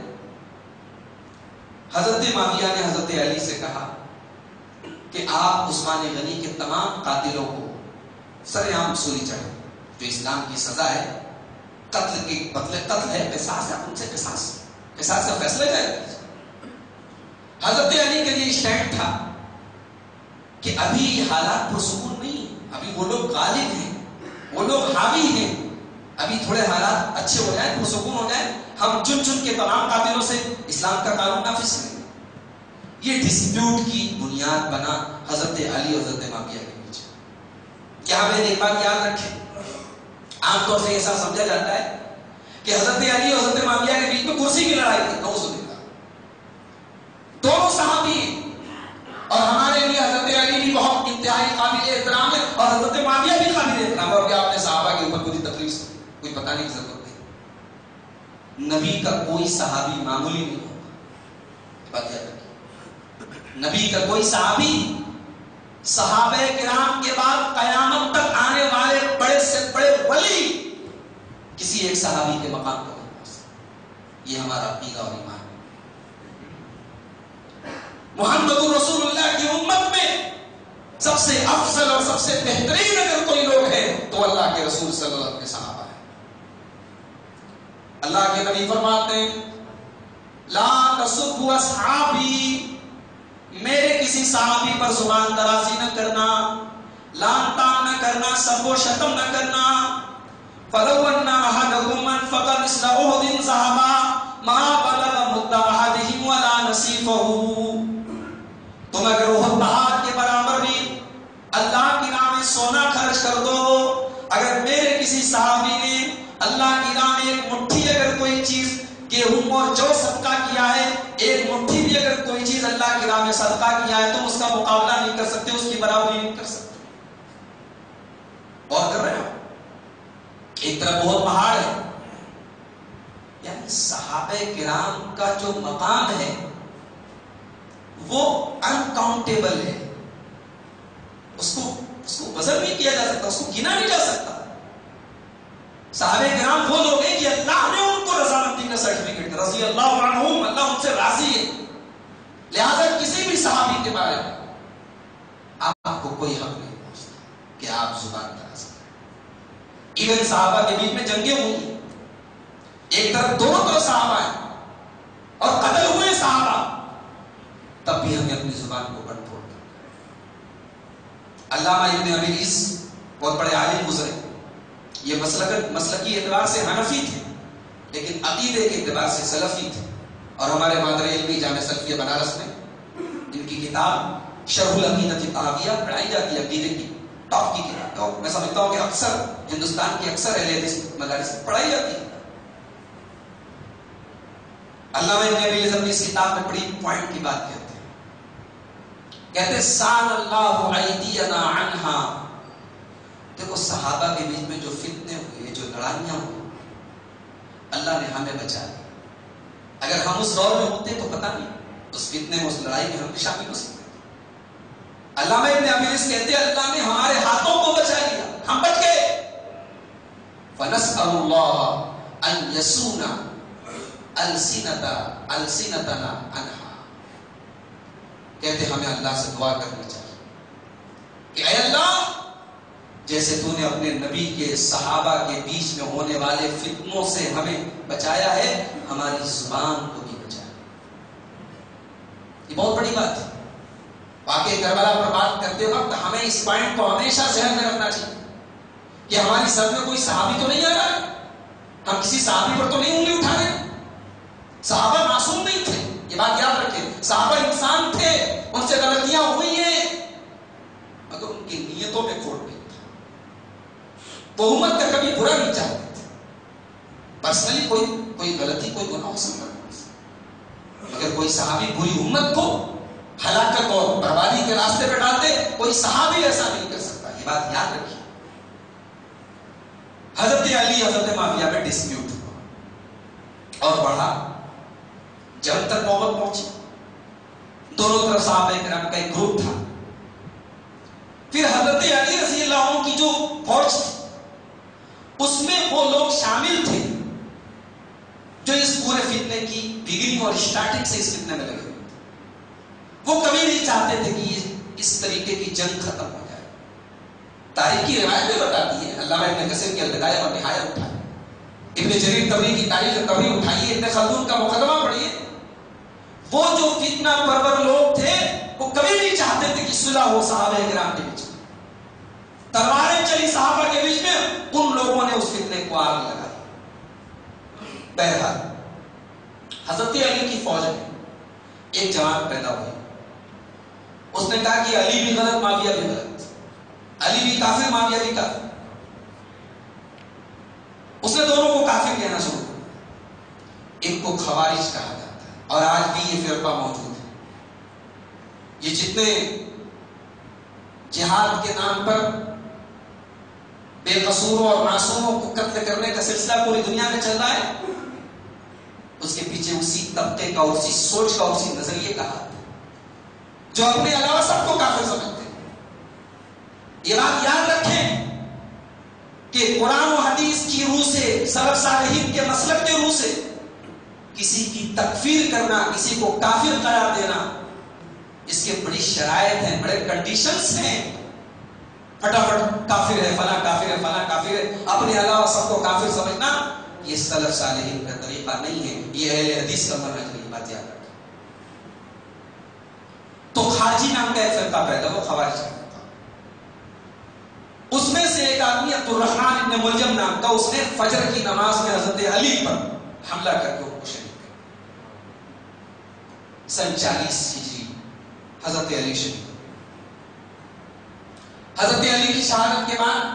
حضرت معاویہ نے حضرت علی سے کہا کہ آپ عثمان غنی کے تمام قاتلوں کو سر عام سولی چڑھے، جو اسلام کی سزا ہے، قتل کی بدلے قتل ہے، قصاص ہے، ان سے قصاص قصاص کا فیصلہ جائے گا۔ حضرت علی کے لیے اسٹینڈ تھا کہ ابھی حالات پرسکون نہیں ہیں، ابھی وہ لوگ غالب ہیں، وہ لوگ حاوی ہیں، ابھی تھوڑے حالات اچھے ہو جائیں، پرسکون ہو جائیں، ہم چن چن کے تمام قاتلوں سے اسلام کا قانون نافذ کریں۔ یہ ڈسپیوٹ کی بنیاد بنا حضرت علی اور حضرت معاویہ کے بیچ۔ یہاں میں ایک بات یاد رکھیں، عام طور سے ایسا سمجھا جاتا ہے کہ حضرت علی اور حضرت معاویہ کے بیچ میں کرسی کی لڑائی تھی، نعوذ باللہ۔ دونوں صحابی ہیں اور ہمارے لیے حضرت علی بھی بہت انتہائی قابل احترام ہے اور حضرت معاویہ بھی قابل احترام ہے، اور کیا آپ نے صحابہ کے اوپر کوئی تکلیف سے کوئی بتانے کی ضرورت نہیں۔ نبی کا کوئی صحابی معمولی نہیں ہوگا، بات یاد رکھیں۔ نبی کا کوئی صحابی صحابہ کرام کے بعد قیامت تک آنے والے بڑے سے بڑے ولی کسی ایک صحابی کے مقام کو نہیں پہنچ سکتا۔ یہ ہمارا عقیدہ اور ایمان ہے۔ محمد رسول اللہ کی امت میں سب سے افضل اور سب سے بہترین اگر کوئی لوگ ہیں تو اللہ کے رسول صلی اللہ علیہ وسلم کے صحابہ ہیں۔ اللہ کے نبی فرماتے ہیں لا تسبوا اصحابی، میرے کسی صحابی پر زبان درازی نہ کرنا، لعن طعن نہ کرنا، سب و شتم نہ کرنا۔ فلو ان احدکم انفق مثل احد ذهبا ما بلغ مد احدهم ولا نصیفه، تم اگر احد پہاڑ کے برابر بھی اللہ کی راہ میں سونا خرچ کر دو، اگر میرے کسی صحابی نے اللہ کی راہ میں ایک مٹھی اگر کوئی چیز گیہوں اور جو صدقہ کیا ہے، ایک مٹھی بھی اگر کوئی چیز اللہ کی راہ میں صدقہ کیا ہے تم اس کا مقابلہ نہیں کر سکتے، اس کی برابری نہیں کر سکتے۔ اور کر رہے ہو ایک طرف بہت پہاڑ ہے، یعنی صحابہ کرام کا جو مقام ہے وہ انکاؤنٹیبل ہے، اس کو اس کو وزن نہیں کیا جا سکتا، اس کو گنا نہیں جا سکتا۔ صحابہ کرام وہ لوگ ہیں کہ اللہ نے ان کو رضامندی کا سرٹیفکیٹ، رضی اللہ عنہم، اللہ ان سے راضی ہے، لہذا کسی بھی صحابی کے بارے میں آپ کو کوئی حق نہیں پہنچتا کہ آپ زبان دراز کریں۔ ایون صحابہ کے بیچ میں جنگیں ہوئی ہیں، ایک طرف دونوں طرف صحابہ ہیں اور قتل ہوئے صحابہ، تب بھی ہمیں اپنی زبان کو کنٹرول کرنا ہے۔ علامہ ابن ابی العز بہت بڑے عالم گزرے، یہ مسلک مسلکی اعتبار سے حنفی تھے لیکن عقیدے کے اعتبار سے سلفی تھے، اور ہمارے مادر علمی جامع سلفیہ بنارس میں ان کی کتاب شرح العقیدہ الطحاویہ پڑھائی جاتی ہے، عقیدے کی ٹاپ کی کتاب، تو میں سمجھتا ہوں کہ اکثر ہندوستان کی اکثر اہل حدیث مدارس میں پڑھائی جاتی ہے۔ علامہ ابن ابی العز اپنی اس کتاب میں بڑی پوائنٹ کی بات کہتے ہیں، کہتے ہیں سان اللہ ایدینا عنہا، دیکھو صحابہ کے بیچ میں جو فتنے ہوئے، جو لڑائیاں ہوئی، اللہ نے ہمیں بچا لیا۔ اگر ہم اس دور میں ہوتے تو پتہ نہیں اس فتنے میں، اس لڑائی میں ہم بھی شامل ہو سکتے۔ علامہ ابن ابی العز کہتے ہیں اللہ نے ہمارے ہاتھوں کو بچا لیا، ہم بچ گئے۔ فنسأل اللہ ان یسون السنتا السنتنا عنہا، کہتے ہمیں اللہ سے دعا کرنی چاہیے کہ اے اللہ جیسے تو نے اپنے نبی کے صحابہ کے بیچ میں ہونے والے فتنوں سے ہمیں بچایا ہے، ہماری زبان کو بھی بچایا۔ یہ بہت بڑی بات ہے۔ واقعہ کربلا پر بات کرتے وقت ہمیں اس پوائنٹ کو ہمیشہ ذہن میں رکھنا چاہیے کہ ہماری سر میں کوئی صحابی تو نہیں آ رہا ہے، ہم کسی صحابی پر تو نہیں انگلی اٹھا رہے. صحابہ معصوم نہیں تھے، یہ بات یاد رکھیں. صحابہ انسان تھے، ان سے غلطیاں ہوئی ہیں، مگر ان کی نیتوں میں کھوٹ نہیں تھا. وہ امت کا کبھی برا نہیں چاہتے تھے. پرسنلی کوئی کوئی غلطی کوئی گناہ ہو سکتا ہے، مگر کوئی صحابی پوری امت کو ہلاکت اور بربادی کے راستے پہ ڈالتے، کوئی صحابی ایسا نہیں کر سکتا. یہ بات یاد رکھیے. حضرت علی حضرت معاویہ میں ڈسپیوٹ ہوا اور بڑھا، جب تک نوبت پہنچی. دونوں طرف صحابہ کرام کا ایک گروپ تھا. پھر حضرت علی رضی اللہ عنہ کی جو فوج تھی اس میں وہ لوگ شامل تھے جو اس پورے فتنے کی بگننگ اور اسٹارٹنگ سے اس فتنے میں لگے ہوئے تھے. وہ کبھی نہیں چاہتے تھے کہ اس طریقے کی جنگ ختم ہو جائے. تاریخ کی روایتیں بتاتی ہیں، علامہ ابن کثیر کی البدایہ و نہایہ اٹھائے، ابن جریر طبری کی تاریخ طبری اٹھائیے، ابن خلدون کا مقدمہ پڑھیے. وہ جو فتنہ پرور لوگ تھے وہ کبھی نہیں چاہتے تھے کہ صلح ہو صحابہ کرام کے بیچ میں. تلواریں چلی صحابہ کے بیچ میں، ان لوگوں نے اس فتنے کو آگ لگائی. بہرحال حضرت علی کی فوج میں ایک جوان پیدا ہوئی. اس نے کہا کہ علی بھی غلط معاویہ بھی غلط، علی بھی کافر معاویہ بھی کافر. اس نے دونوں کو کافر کہنا شروع کیا. ایک کو خوارج کہا جاتا ہے اور آج بھی یہ فرقہ موجود ہے. یہ جتنے جہاد کے نام پر بے قصوروں اور معصوموں کو قتل کرنے کا سلسلہ پوری دنیا میں چل رہا ہے، اس کے پیچھے اسی طبقے کا، اسی سوچ کا، اسی نظریے کا ہاتھ ہے جو اپنے علاوہ سب کو کافر سمجھتے ہیں. یہ بات یاد رکھیں کہ قرآن و حدیث کی روح سے، سلف صالحین کے مسلک کے روح سے کسی کی تکفیر کرنا، کسی کو کافر قرار دینا، اس کے بڑی شرائط ہیں، بڑے کنڈیشنز ہیں. فٹافٹ کافر ہے، فلاں کافر ہے، فلاں کافر ہے، اپنے علاوہ سب کو کافر سمجھنا، یہ سلف صالحین کا طریقہ نہیں ہے، یہ اہل حدیث کا منہج نہیں. بات یاد رکھیں. تو خارجی نام کا ایک فرقہ پیدا، وہ خوارج کا تھا. اس میں سے ایک آدمی عبد الرحمن ابن ملجم نام کا، اس نے فجر کی نماز میں حضرت علی پر حملہ کر کے ان کو شہید کر دیا. سن چالیس ہجری حضرت علی شہید. حضرت علی کی شہادت کے بعد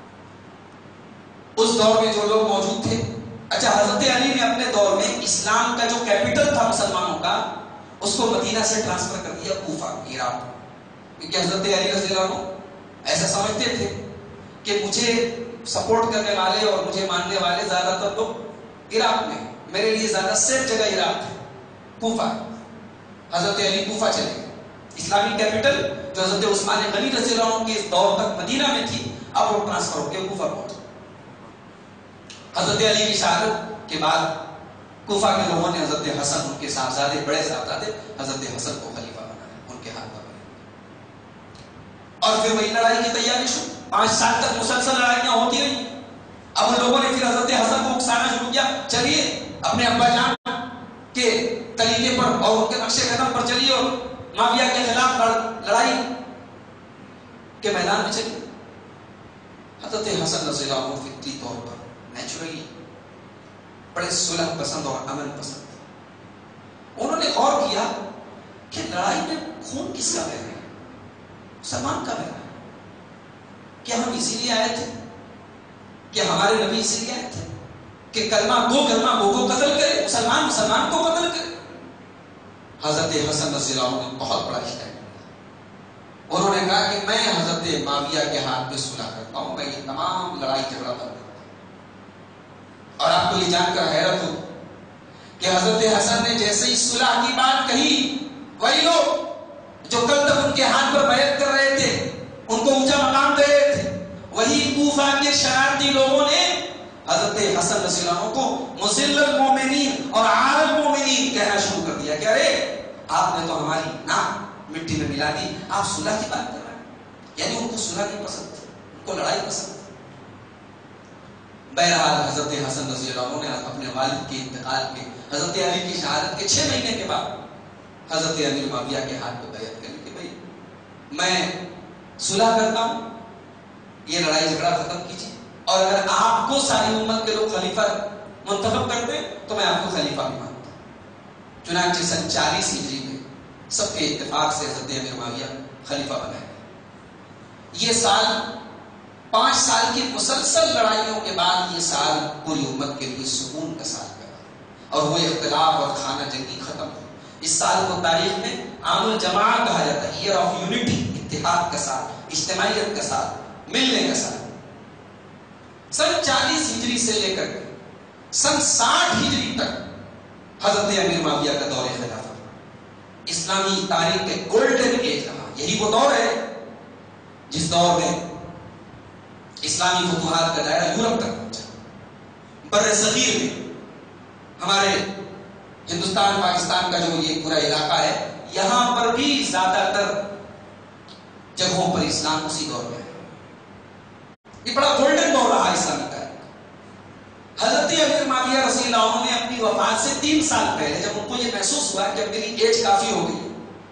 اس دور میں جو لوگ موجود تھے، اچھا حضرت علی نے اپنے دور میں اسلام کا جو کیپٹل تھا مسلمانوں کا، اس کو مدینہ سے ٹرانسفر کر دیا کوفہ، عراق. کیونکہ حضرت علی رضی اللہ عنہ ایسا سمجھتے تھے کہ مجھے سپورٹ کرنے والے اور مجھے ماننے والے زیادہ تر لوگ عراق میں، میرے لیے زیادہ سیف جگہ عراق ہے، کوفہ. حضرت علی کوفہ چلے گئے. اسلامی کیپٹل جو حضرت عثمان غنی رضی اللہ عنہ کے دور تک مدینہ میں تھی، اب وہ ٹرانسفر ہو کے کوفہ پہنچ. حضرت علی کی شہادت کے بعد کوفہ کے لوگوں نے حضرت حسن، ان کے صاحبزادے، بڑے صاحبزادے حضرت حسن کو خلیفہ بنایا، ان کے ہاتھ پر. اور پھر وہی لڑائی کی تیاری شروع. پانچ سال تک مسلسل لڑائیاں ہوتی رہی. اب ان لوگوں نے پھر حضرت حسن کو اکسانا شروع کیا، چلیے اپنے ابا جان کے طریقے پر اور ان کے نقش قدم پر چلیے اور معاویہ کے خلاف لڑائی کے میدان میں چلیے. حضرت حسن رضی اللہ عنہ فطری طور پر نیچرلی بڑے صلح پسند اور امن پسند تھے. انہوں نے غور کیا کہ لڑائی میں خون کس کا بہ رہا ہے؟ مسلمان کا بہ رہا ہے. کیا ہم اسی لیے آئے تھے؟ کیا ہمارے نبی اسی لیے آئے تھے کہ کلمہ گو کلمہ گو کو قتل کرے، مسلمان مسلمان کو قتل کرے؟ حضرت حسن رضی اللہ عنہ نے بہت بڑا اسٹینڈ لیا. انہوں نے کہا کہ میں حضرت معاویہ کے ہاتھ پہ صلح کرتا ہوں، میں یہ تمام لڑائی جھگڑا بند کرتا ہوں. اور آپ کو یہ جان کر حیرت ہو کہ حضرت حسن نے جیسے ہی صلح کی بات کہی، وہی لوگ جو کل تک ان کے ہاتھ پر بیعت کر رہے تھے، ان کو اونچا مقام دے رہے تھے، وہی کوفہ کے شرارتی لوگوں نے حضرت حسن رضی اللہ عنہ کو مذل المومنین اور عار المومنین کہنا شروع کر دیا کہ ارے آپ نے تو ہماری ناک مٹی میں ملا دی، آپ صلح کی بات کر رہے ہیں. یعنی ان کو صلح نہیں پسند تھی، ان کو لڑائی پسند تھی. بہرحال حضرت حسن رضی اللہ عنہ نے اپنے والد کے انتقال کے، حضرت علی کی شہادت کے چھ مہینے کے بعد حضرت امیر معاویہ کے ہاتھ پہ بیعت کری کہ بھائی میں صلح کرتا ہوں، یہ لڑائی جھگڑا ختم کیجیے، اور اگر آپ کو ساری امت کے لوگ خلیفہ منتخب کرتے تو میں آپ کو خلیفہ بھی مانتا ہوں۔ چنانچہ سن چالیس ہجری میں سب کے اتفاق سے حضرت امیر معاویہ خلیفہ بنائے گئے۔ یہ سال پانچ سال کی مسلسل لڑائیوں کے بعد یہ سال پوری امت کے لیے سکون کا سال گیا اور وہ اختلاف اور خانہ جنگی ختم ہوئی۔ اس سال کو تاریخ میں عام الجماع کہا جاتا ہے، ایئر آف یونٹی، اتحاد کا سال، اجتماعیت کا سال، ملنے کا سال۔ سن چالیس ہجری سے لے کر سن ساٹھ ہجری تک حضرت امیر معاویہ کا دور خلافت اسلامی تاریخ کے گولڈن ایج رہا۔ یہی وہ دور ہے جس دور میں اسلامی فتوحات کا دائرہ یورپ تک پہنچا۔ بر صغیر میں ہمارے ہندوستان پاکستان کا جو یہ پورا علاقہ ہے، یہاں پر بھی زیادہ تر جگہوں پر اسلام اسی دور میں ہے۔ یہ بڑا گولڈن دور رہا اسلامی تاریخ۔ حضرت امیر معاویہ رضی اللہ عنہ نے اپنی وفات سے تین سال پہلے جب ان کو یہ محسوس ہوا کہ اب میری ایج کافی ہو گئی،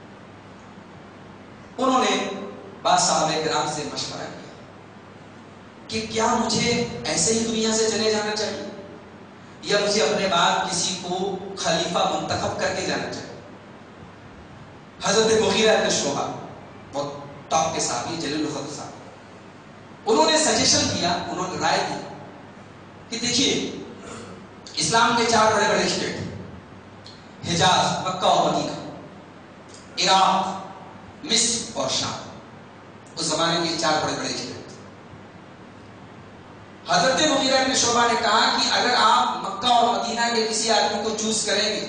انہوں نے بعض صحابہ کرام سے مشورہ کیا کہ کیا مجھے ایسے ہی دنیا سے چلے جانا چاہیے یا مجھے اپنے بعد کسی کو خلیفہ منتخب کر کے جانا چاہیے۔ حضرت مغیرہ بن شعبہ بہت ٹاپ کے صحابی، جلیل القدر صاحب، انہوں نے سجیشن دیا، انہوں نے رائے دی کہ دیکھیے اسلام کے چار بڑے بڑے اسٹیٹ، حجاز، مکہ اور مدینہ، عراق، مصر اور شام، اس زمانے کے چار بڑے بڑے اسٹیٹ۔ حضرت مغیرہ بن شعبہ نے کہا کہ اگر آپ مکہ اور مدینہ کے کسی آدمی کو چوز کریں گے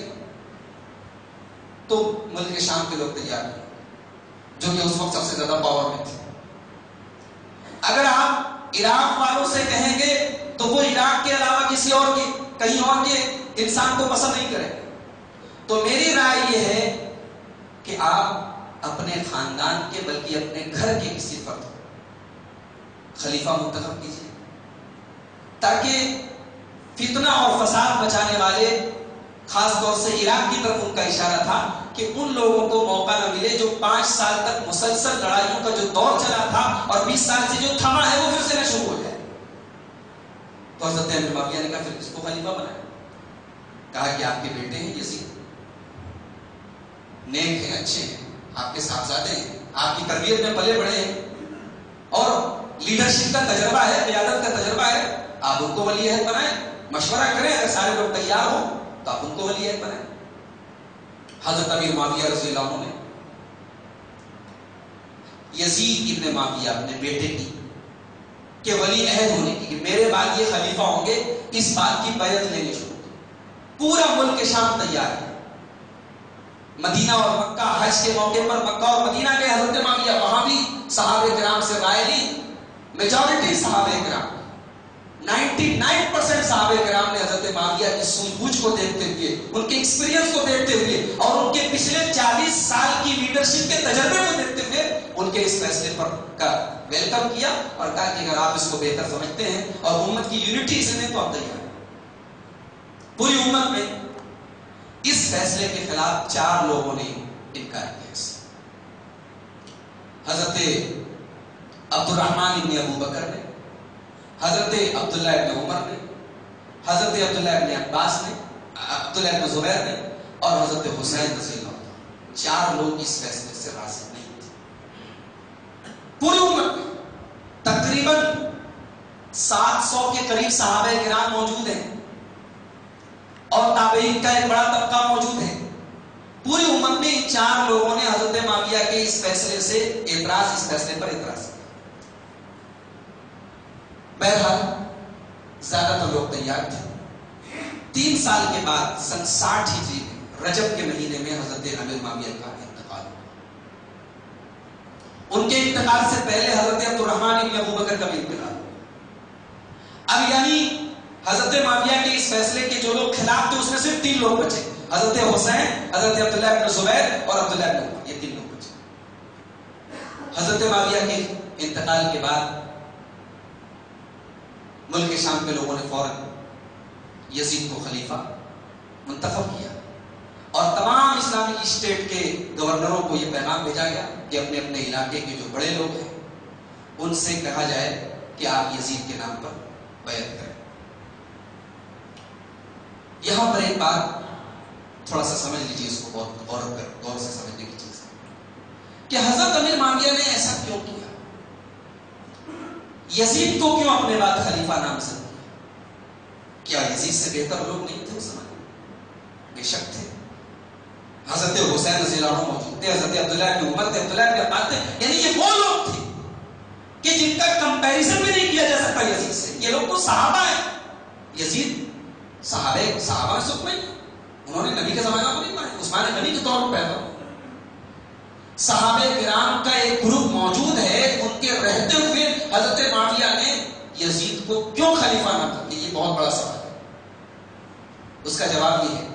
تو ملک شام کے لوگ تیار ہیں، جو کہ اس وقت سب سے زیادہ پاور میں تھے۔ اگر آپ عراق والوں سے کہیں گے تو وہ عراق کے علاوہ کسی اور کے کہیں اور کے انسان کو پسند نہیں کریں گے۔ تو میری رائے یہ ہے کہ آپ اپنے خاندان کے بلکہ اپنے گھر کے کسی فرد خلیفہ منتخب کیجیے، تاکہ فتنہ اور فساد بچانے والے، خاص طور سے عراق کی طرف ان کا اشارہ تھا کہ ان لوگوں کو موقع نہ ملے جو پانچ سال تک مسلسل لڑائیوں کا جو دور چلا تھا اور بیس سال سے جو تھما ہے وہ پھر سے نہ شروع ہو جائے۔ تو حضرت امیر معاویہ نے کہا پھر اس کو خلیفہ بنائے۔ کہا کہ آپ کے بیٹے ہیں یزید، نیک ہیں، اچھے ہیں، آپ کے صاحبزادے ہیں، آپ کی تربیت میں پلے بڑے ہیں اور لیڈرشپ کا تجربہ ہے، قیادت کا تجربہ ہے، آپ ان کو ولی عہد بنائیں، مشورہ کریں، اگر سارے لوگ تیار ہوں تو آپ ان کو ولی عہد بنائیں۔ حضرت امیر معاویہ رضی اللہ عنہ نے یزید ابن معاویہ اپنے بیٹے کی کہ ولی عہد ہونے کی، کہ میرے بعد یہ خلیفہ ہوں گے، اس بات کی بیعت لینے شروع کی۔ پورا ملک شام تیار ہے۔ مدینہ اور مکہ حج کے موقع پر مکہ اور مدینہ کے حضرت معاویہ، وہاں بھی صحابہ کرام سے رائے لی۔ میجورٹی صحابہ کرام، نائنٹی نائن پرسینٹ صحابہ کرام نے حضرت معاویہ کی سوجھ بوجھ کو دیکھتے ہوئے، ان کے ایکسپیرینس کو دیکھتے ہوئے اور ان کے پچھلے چالیس سال کی لیڈرشپ کے تجربے کو دیکھتے ہوئے ان کے اس فیصلے پر کا ویلکم کیا اور کہا کہ اگر آپ اس کو بہتر سمجھتے ہیں اور امت کی یونٹی سے نہیں تو آپ تیار ہیں۔ پوری امت میں اس فیصلے کے خلاف چار لوگوں نے انکار کیا۔ حضرت عبد الرحمن ابن ابو بکر نے، حضرت عبداللہ ابن عمر نے، حضرت عبداللہ ابن عباس نے، عبداللہ ابن زبیر نے اور حضرت حسین رضی اللہ عنہ، چار لوگ اس فیصلے سے راضی نہیں تھے۔ پوری امت میں تقریباً سات سو کے قریب صحابہ کرام موجود ہیں اور تابعین کا ایک بڑا طبقہ موجود ہے۔ پوری امت میں ان چار لوگوں نے حضرت معاویہ کے اس فیصلے سے اعتراض، اس فیصلے پر اعتراض کیا۔ بہرحال زیادہ تر لوگ تیار تھے۔ تین سال کے بعد سن ساٹھ ہجری میں رجب کے مہینے میں حضرت امیر معاویہ کا انتقال ہوا۔ ان کے انتقال سے پہلے حضرت عبد الرحمن ابن ابو بکر کا بھی انتقال ہوا۔ اب یعنی حضرت معاویہ کے اس فیصلے کے جو لوگ خلاف تھے اس میں صرف تین لوگ بچے، حضرت حسین، حضرت عبداللہ ابن زبیر اور عبداللہ ابن عمر، یہ تین لوگ بچے۔ حضرت معاویہ کے انتقال کے بعد ملک شام کے لوگوں نے فوراً یزید کو خلیفہ منتخب کیا اور تمام اسلامی اسٹیٹ کے گورنروں کو یہ پیغام بھیجا گیا کہ اپنے اپنے علاقے کے جو بڑے لوگ ہیں ان سے کہا جائے کہ آپ یزید کے نام پر بیعت کریں۔ یہاں پر ایک بات تھوڑا سا سمجھ لیجیے، اس کو بہت غور کر غور سے سمجھنے کی چیز ہے کہ حضرت امیر معاویہ نے ایسا کیوں کیا؟ یزید کو کیوں اپنے بعد خلیفہ نامزد کیا؟ کیا یزید سے بہتر لوگ نہیں تھے اس زمانے میں؟ بے شک تھے. حضرت حسین رضی اللہ عنہ موجود تھے، حضرت عبداللہ بن عمر تھے، عبداللہ بن عباس تھے، یعنی یہ وہ لوگ تھے کہ جن کا کمپیریزن بھی نہیں کیا جا سکتا یزید سے. یہ لوگ تو صحابہ ہیں. یزید صحابہ صحابہ میں سب میں انہوں نے نبی کے زمانہ کو نہیں پڑھا، عثمان نبی کے طور پر پیدا ہوئے. صحابہ کرام کا ایک گروپ موجود ہے، ان کے رہتے ہوئے حضرت معاویہ نے یزید کو کیوں خلیفہ نہ کیا؟ یہ بہت بڑا سوال ہے. اس کا جواب یہ ہے،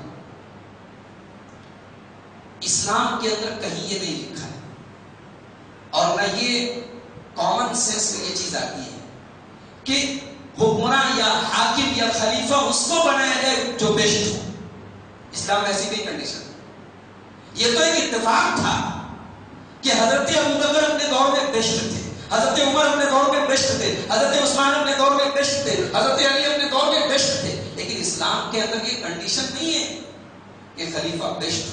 اسلام کے اندر کہیں یہ نہیں لکھا ہے اور نہ یہ کامن سینس میں یہ چیز آتی ہے کہ حکمراں یا حاکم یا خلیفہ اس کو بنایا جائے جو بیشت ہو. اسلام میں ایسی کوئی کنڈیشن نہیں. یہ تو ایک اتفاق تھا کہ حضرت ابوبکر اپنے دور میں بیشت تھے، حضرت عمر اپنے دور میں بیشت تھے، حضرت عثمان اپنے دور میں بیشت تھے، حضرت علی اپنے دور میں بیشت تھے. لیکن اسلام کے اندر یہ کنڈیشن نہیں ہے کہ خلیفہ بیشت ہو.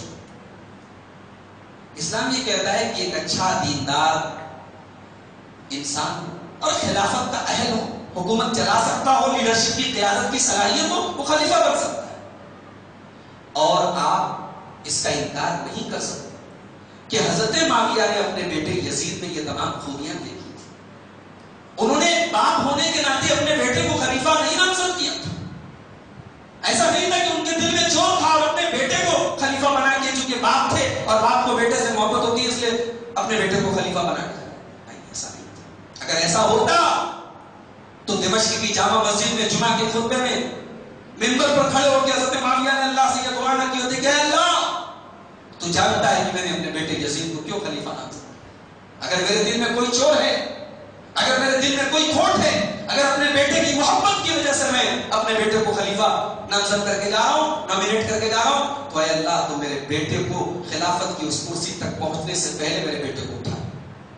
اسلام یہ کہتا ہے کہ ایک اچھا دیندار انسان ہو اور خلافت کا اہل ہو، حکومت چلا سکتا ہو، لیڈرشپ کی قیادت کی صلاحیت ہو، وہ خلیفہ بن سکتا ہے. اور آپ اس کا انکار نہیں کر سکتے کہ حضرت معاویہ نے اپنے بیٹے یزید میں یہ تمام خوبیاں دیکھی تھی. انہوں نے باپ ہونے کے ناطے اپنے بیٹے کو خلیفہ نہیں نامزد کیا تھا. ایسا نہیں تھا کہ ان کے دل میں چور تھا اور اپنے بیٹے کو خلیفہ بنا کے، چونکہ باپ تھے اور باپ کو بیٹے سے محبت ہوتی ہے اس لیے اپنے بیٹے کو خلیفہ بنا کے. نہیں، ایسا نہیں تھا. اگر ایسا ہوتا تو دمشق کی جامع مسجد میں جمعہ کے خطبے میں منبر پر کھڑے ہو کے حضرت معاویہ نے اللہ سے یہ دعا نہ کی ہوتی کہ اے اللہ، تو جانتا ہے کہ میں نے اپنے بیٹے یزید کو کیوں خلیفہ نامزد کیا. اگر میرے دل میں کوئی چور ہے، اگر میرے دل میں کوئی کھوٹ ہے، اگر اپنے بیٹے کی محبت کی وجہ سے میں اپنے بیٹے کو خلیفہ نامزد کر کے جا رہا ہوں، نامینیٹ کر کے جا رہا ہوں، تو اے اللہ تو میرے بیٹے کو خلافت کی اس کرسی تک پہنچنے سے پہلے میرے بیٹے کو اٹھا.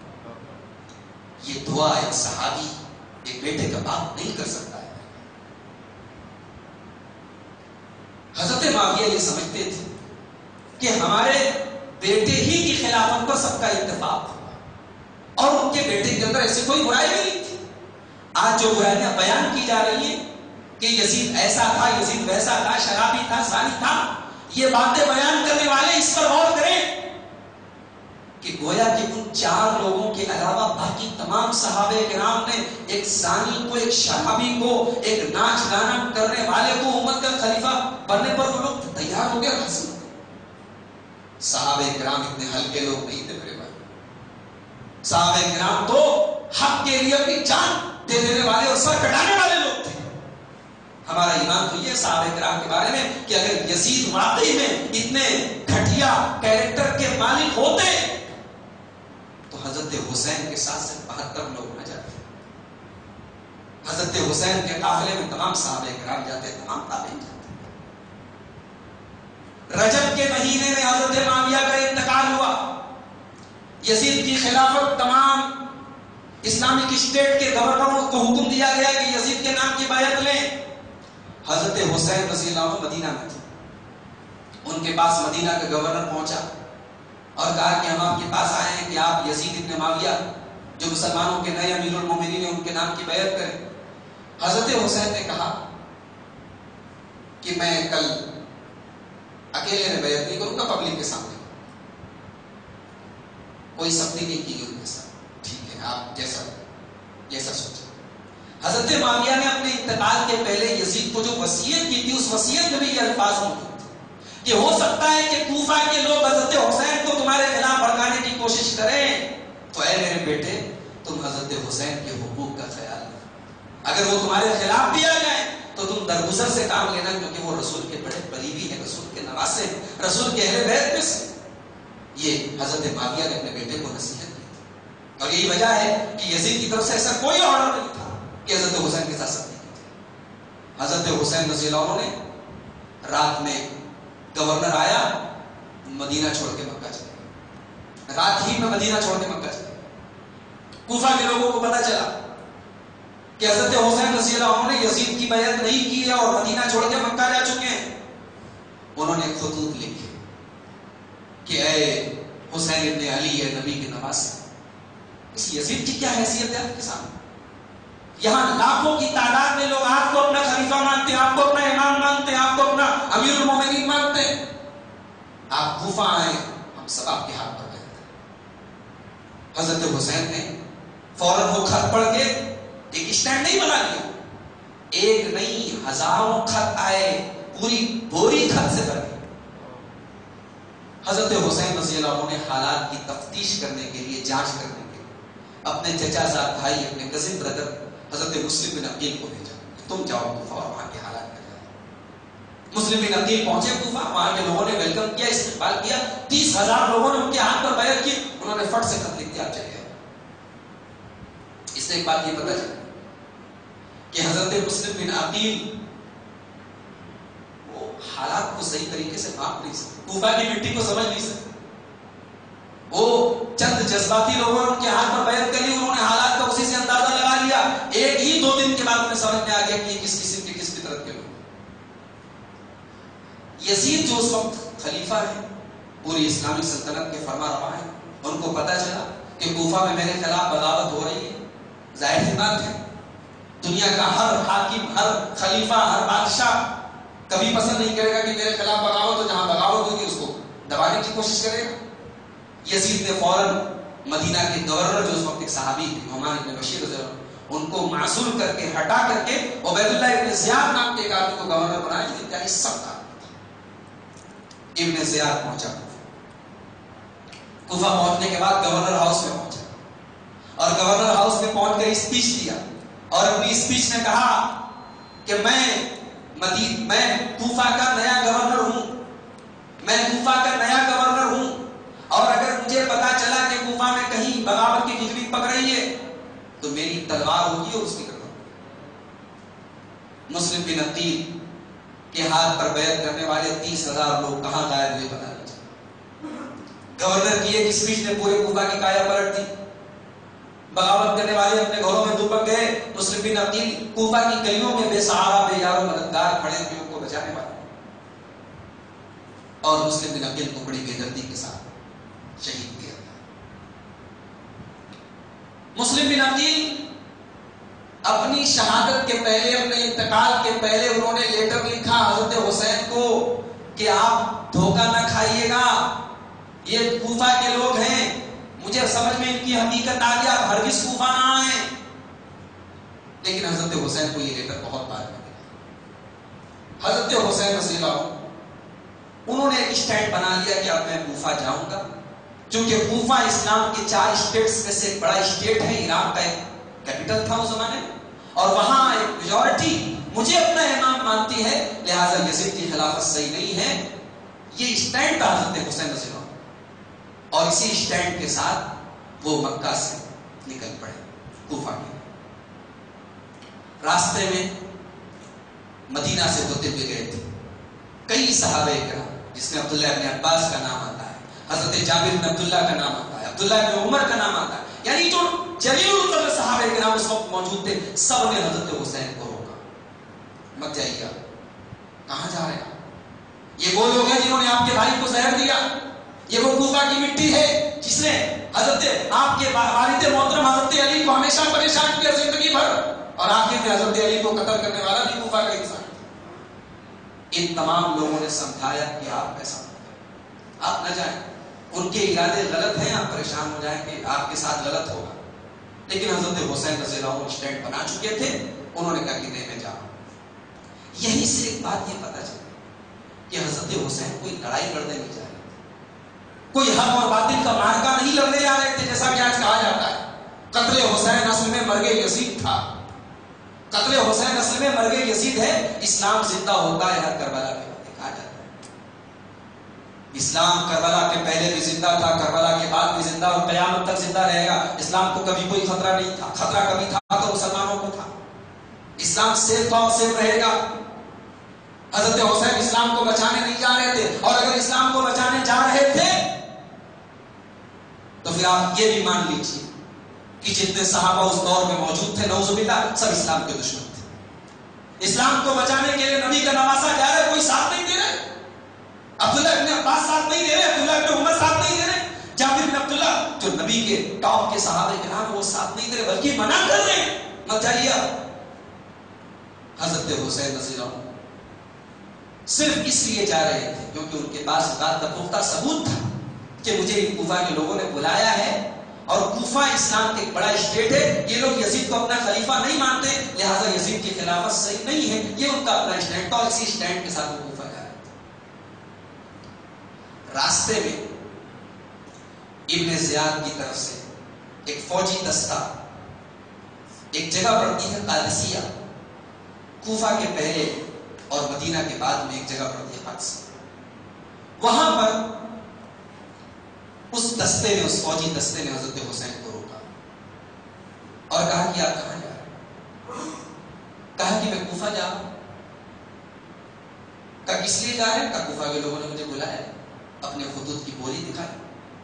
یہ دعا ایک صحابی ایک بیٹے کا باپ نہیں کر سکتا ہے. حضرت معاویہ یہ سمجھتے تھے کہ ہمارے بیٹے ہی کی خلافت پر سب کا اتفاق ہوا اور ان کے بیٹے کے اندر ایسی کوئی برائی بھی نہیں تھی. آج جو برائیاں بیان کی جا رہی ہیں کہ یزید ایسا تھا، یزید ویسا تھا، شرابی تھا، زانی تھا، یہ باتیں بیان کرنے والے اس پر غور کریں کہ گویا کہ ان چار لوگوں کے علاوہ باقی تمام صحابہ کرام نے ایک زانی کو، ایک شرابی کو، ایک ناچ گانا کرنے والے کو امت کا خلیفہ بننے پر وہ لوگ تیار ہو گئے. حاصل صحابہ کرام اتنے ہلکے لوگ نہیں تھے میرے بھائی. صحابہ کرام تو حق کے لیے اپنی جان دے دینے والے اور سر کٹانے والے لوگ تھے. ہمارا ایمان تو یہ صحابہ کرام کے بارے میں کہ اگر یزید واقعی میں اتنے گھٹیا کیریکٹر کے مالک ہوتے تو حضرت حسین کے ساتھ سے بہتر لوگ نہ جاتے. حضرت حسین کے قافلے میں تمام صحابہ کرام جاتے، تمام تابعین جاتے. رجب کے مہینے میں حضرت معاویہ کا انتقال ہوا. یزید کی خلافت تمام اسلامک اسٹیٹ کے گورنروں کو حکم دیا گیا کہ یزید کے نام کی بیعت لیں. حضرت حسین رضی اللہ عنہ مدینہ میں تھے. ان کے پاس مدینہ کا گورنر پہنچا اور کہا کہ ہم آپ کے پاس آئے ہیں کہ آپ یزید ابن معاویہ جو مسلمانوں کے نئے امیر المومنین ہیں ان کے نام کی بیعت کریں. حضرت حسین نے کہا کہ میں کل اکیلے میں بیعت نہیں کروں گا، پبلک کے سامنے کوئی سختی نہیں کی گئی ان کے ساتھ. ٹھیک ہے، آپ جیسا جیسا سوچیں. حضرت معاویہ نے اپنے انتقال کے پہلے یزید کو جو وصیت کی تھی اس وصیت میں بھی یہ الفاظ موجود تھے کہ ہو سکتا ہے کہ کوفہ کے لوگ حضرت حسین کو تمہارے خلاف بھڑکانے کی کوشش کریں، تو اے میرے بیٹے تم حضرت حسین کے حقوق کا خیال رکھو. اگر وہ تمہارے خلاف بھی آ جائیں تو تم درگزر سے کام لینا، کیونکہ وہ رسول کے بڑے قریبی ہیں، رسول کے نواسے ہیں، رسول کے اہل بیت میں سے. یہ حضرت معاویہ نے اپنے بیٹے کو نصیحت کی تھی اور یہی وجہ ہے کہ یزید کی طرف سے ایسا کوئی آرڈر نہیں تھا کہ حضرت حسین کے ساتھ سختی کی تھی. حضرت حسین رضی اللہ عنہ نے رات میں گورنر آیا، مدینہ چھوڑ کے مکہ چلے گئے. رات ہی میں مدینہ چھوڑ کے مکہ چلے گئے. کوفہ کے لوگوں کو پتا چلا کہ حضرت حسین رضی اللہ عنہ نے یزید کی بیعت نہیں کی ہے اور مدینہ چھوڑ کے مکہ جا چکے ہیں. انہوں نے خطوط لکھے کہ اے حسین ابن علی ہے نبی کے نواسے. اس یزید کی کیا حیثیت ہے آپ کے سامنے؟ یہاں لاکھوں کی تعداد میں لوگ آپ کو اپنا خلیفہ مانتے ہیں, آپ کو اپنا امام مانتے ہیں, آپ کو اپنا امیر المومنین مانتے ہیں. آپ کوفہ آئے, ہم سب آپ کے ہاتھ پر بیٹھتے ہیں. حضرت حسین نے فوراً وہ خط پڑھ کے ایک اسٹینڈ نہیں بنا لیا, ایک نہیں ہزاروں خط آئے, پوری بوری خط سے بھر گئی. حضرت حسین رضی اللہ عنہ نے حالات کی تفتیش کرنے کے لیے, جانچ کرنے کے لیے اپنے چچا زاد بھائی, اپنے کزن بردر حضرت مسلم بن عقیل کو بھیجا, تم جاؤ کوفہ اور وہاں کے حالات کر جاؤ. مسلم بن عقیل پہنچے کوفہ, وہاں کے لوگوں نے ویلکم کیا, استقبال کیا. تیس ہزار لوگوں نے ان کے ہاتھ پر بیعت کی. انہوں نے فٹ سے خط لکھ دیا, آپ چلے جاؤ. اس سے ایک بات یہ پتہ چلی کہ حضرت مسلم بن عقیل وہ حالات کو صحیح طریقے سے بھاپ نہیں سکتے, کوفہ کی مٹی کو سمجھ نہیں سکتے. وہ چند جذباتی لوگوں نے ان کے ہاتھ پر بیعت کر لی, انہوں نے حالات کا اسی سے اندازہ لگا لیا. ایک ہی دو دن کے بعد انہیں سمجھ میں آ گیا کہ یہ کس قسم کے کس فطرت کے لوگ. یزید جو اس وقت خلیفہ ہے, پوری اسلامی سلطنت کے فرما روا ہے, ان کو پتہ چلا کہ کوفہ میں میرے خلاف بغاوت ہو رہی ہے. ظاہر سی بات ہے, دنیا کا ہر حاکم, ہر خلیفہ, ہر بادشاہ کبھی پسند نہیں کرے گا کہ میرے خلاف بغاوت ہو. جہاں بغاوت ہوگی اس کو دبانے کی کوشش کرے گا. یزید نے فوراً مدینہ کے گورنر, جو اس وقت ایک صحابی تھے, نعمان ابن بشیر رضی اللہ عنہ, ان کو معزول کر کے, ہٹا کر کے عبید اللہ ابن زیاد نام کے ایک آدمی کو گورنر بنایا, جو انتہائی سخت آدمی تھا. ابن زیاد پہنچا کوفہ. پہنچنے کے بعد گورنر ہاؤس میں پہنچا, اور گورنر ہاؤس میں پہنچ کر اسپیچ دیا, اور اپنی اسپیچ میں کہا کہ میں مدینہ میں کوفہ کا نیا گورنر ہوں, میں کوفہ کا نیا گورنر ہوں, اور اگر مجھے پتا چلا کہ کوفہ میں کہیں بغاوت کی جھگڑی پک رہی ہے تو میری تلوار ہوگی اور اس کی گردن. مسلم بن عقیل کے ہاتھ پر بیعت کرنے والے تیس ہزار لوگ کہاں غائب ہوئے پتا نہیں چلا. گورنر کی ایک اسپیچ نے پورے کوفہ کی کایا پلٹ دی. بغاوت کرنے والے اپنے گھروں میں دبک گئے. مسلم بن عقیل کوفہ کی گلیوں میں بے سہارا, بے یار و مددگار کھڑے تھے ان کو بچانے والے, اور مسلم بن عقیل کو بڑی بے دردی کے ساتھ شہید کیا گیا. مسلم بن عقیل اپنی شہادت کے پہلے, اپنے انتقال کے پہلے انہوں نے لیٹر لکھا حضرت حسین کو کہ آپ دھوکہ نہ کھائیے گا, یہ کوفہ کے لوگ ہیں, مجھے سمجھ میں ان کی حقیقت آ گیا, آپ ہرگز کوفہ نہ آئیں. لیکن حضرت حسین کو یہ لیٹر بہت بار میں ملا. حضرت حسین رضی اللہ عنہ انہوں نے ایک اسٹینڈ بنا لیا کہ اب میں کوفہ جاؤں گا, کیونکہ کوفہ اسلام کے چار اسٹیٹس میں سے ایک بڑا اسٹیٹ ہے, عراق کا ایک کیپٹل تھا اس زمانے میں, اور وہاں ایک میجورٹی مجھے اپنا امام مانتی ہے, لہٰذا یزید کی خلافت صحیح نہیں ہے. یہ اسٹینڈ تھا حضرت حسین رضی اللہ عنہ, اور اسی اسٹینڈ کے ساتھ وہ مکہ سے نکل پڑے کوفہ کے. راستے میں مدینہ سے ہوتے ہوئے گئے تھے کئی صحابہ کرام, جس میں عبداللہ ابن عباس کا نام آتا ہے, حضرت جابر بن عبداللہ کا نام آتا ہے, عبداللہ بن عمر کا نام آتا ہے. یعنی جو جلیل القدر صحابہ کرام اس وقت موجود تھے, سب نے حضرت حسین کو روکا, مت جائیے آپ, کہاں جا رہے ہیں آپ؟ یہ وہ لوگ ہیں جنہوں نے آپ کے بھائی کو زہر دیا, یہ وہ کوفہ کی مٹی ہے جس نے حضرت آپ کے والد محترم حضرت علی کو ہمیشہ پریشان کیا زندگی بھر, اور آخر میں حضرت علی کو قتل کرنے والا بھی کوفہ کا انسان. ان تمام لوگوں نے سمجھایا کہ آپ ایسا آپ نہ جائیں, ان کے ارادے غلط ہیں, آپ پریشان ہو جائیں کہ آپ کے ساتھ غلط ہوگا. لیکن حضرت حسین رضی اللہ عنہ اسٹینڈ بنا چکے تھے, انہوں نے کہا کہ نہیں میں جاؤں. یہی سے ایک بات یہ پتہ چلی کہ حضرت حسین کوئی لڑائی لڑنے نہیں جا رہے تھے, کوئی حق اور باطل کا معرکہ نہیں لڑنے جا رہے تھے جیسا کہ آج کہا جاتا ہے. قتل حسین اصل میں مرگ یزید تھا, قتل حسین اصل میں مرگ یزید ہے. اسلام زندہ ہوتا ہے ہر کربلا کے بعد, کہا جاتا ہے اسلام کربلا کے پہلے بھی زندہ تھا, کربلا کے بعد بھی زندہ, اور قیامت تک زندہ رہے گا. اسلام کو کبھی کوئی خطرہ نہیں تھا, خطرہ کبھی تھا تو مسلمانوں کو تھا. اسلام سیف تھا اور سیف رہے گا. حضرت حسین اسلام کو بچانے نہیں جا رہے تھے, اور اگر اسلام کو بچانے جا رہے تھے تو پھر آپ یہ بھی مان لیجیے کہ جتنے صحابہ اس دور میں موجود تھے نعوذ باللہ سب اسلام کے دشمن تھے. اسلام کو بچانے کے لیے نبی کا نواسا جا رہا ہے, کوئی ساتھ نہیں دے رہے. عباس ساتھ نہیں دے رہے, عبداللہ ابن عمر ساتھ نہیں دے رہے, جابر بن عبداللہ جو نبی کے ٹاپ کے صحابہ کرام وہ ساتھ نہیں دے رہے بلکہ منع کر رہے ہیں مت جائیے. حضرت حسین رضی اللہ عنہ صرف اس لیے جا رہے تھے کیونکہ ان کے پاس اس بات کا پختہ ثبوت تھا کہ مجھے کوفہ کے لوگوں نے بلایا ہے اور کوفہ اسلام کا ایک بڑا اسٹیٹ ہے, یہ لوگ یزید کو اپنا خلیفہ نہیں مانتے, لہذا یزید کی خلافت صحیح نہیں ہے, یہ ان کا اپنا اسٹینڈ تھا, اور اسی اسٹینڈ کے ساتھ وہ کوفہ جا رہے تھے. راستے میں ابن زیاد کی طرف سے ایک فوجی دستہ ایک جگہ پڑتی ہے قادسیہ, کوفہ کے پہلے اور مدینہ کے بعد میں ایک جگہ پڑتی ہے قادسیہ. وہاں پر اس دستے نے, اس فوجی دستے نے حضرت حسین کو روکا اور کہا کہ آپ کہاں جا رہے ہیں؟ کہا کہ میں کوفہ جا رہا ہوں. کہا کس لیے جا رہے ہیں؟ کہا کوفہ کے لوگوں نے مجھے بلایا, اپنے خطوط کی بولی دکھائی.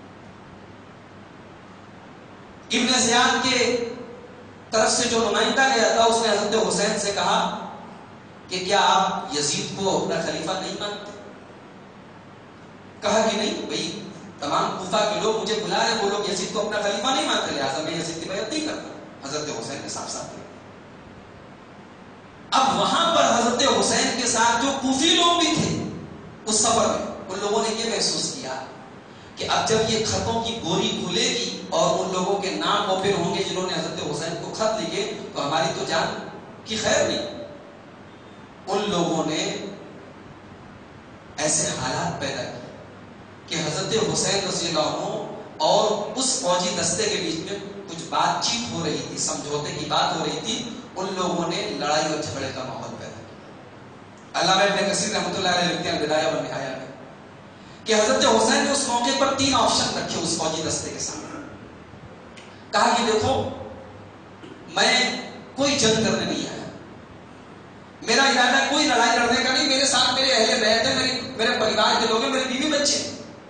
ابن زیاد کے طرف سے جو نمائندہ گیا تھا اس نے حضرت حسین سے کہا کہ کیا آپ یزید کو اپنا خلیفہ نہیں مانتے؟ کہا کہ نہیں بھائی, تمام کوفہ کے لوگ مجھے بلا رہے, وہ لوگ یزید کو اپنا خلیفہ نہیں مانتے, لہٰذا میں یزید کی بیعت نہیں کرتا. حضرت حسین نے صاف صاف کیا. اب وہاں پر حضرت حسین کے ساتھ جو کوفی لوگ بھی تھے اس سفر میں, ان لوگوں نے یہ محسوس کیا کہ اب جب یہ خطوں کی گوری کھلے گی اور ان لوگوں کے نام اوپن ہوں گے جنہوں نے حضرت حسین کو خط لکھے, تو ہماری تو جان کی خیر نہیں. ان لوگوں نے ایسے حالات پیدا کیے کہ حضرت حسین رضی اللہ عنہ اور اس فوجی دستے کے بیچ میں کچھ بات چیت ہو رہی تھی, سمجھوتے کی بات ہو رہی تھی. ان لوگوں نے لڑائی اور جھگڑے کا ماحول پیدا کیا. علامہ ابن کثیر رحمۃ اللہ علیہ لکھتے ہیں البدایہ والنہایہ میں کہ حضرت حسین نے اس موقع پر تین آپشن رکھے اس فوجی دستے کے سامنے. کہا کہ دیکھو, میں کوئی جنگ کرنے نہیں آیا, میرا ارادہ کوئی لڑائی لڑنے کا نہیں, میرے ساتھ میرے اہل بیت ہیں, میری میرے پریوار کے لوگ ہیں, میری بیوی بچے.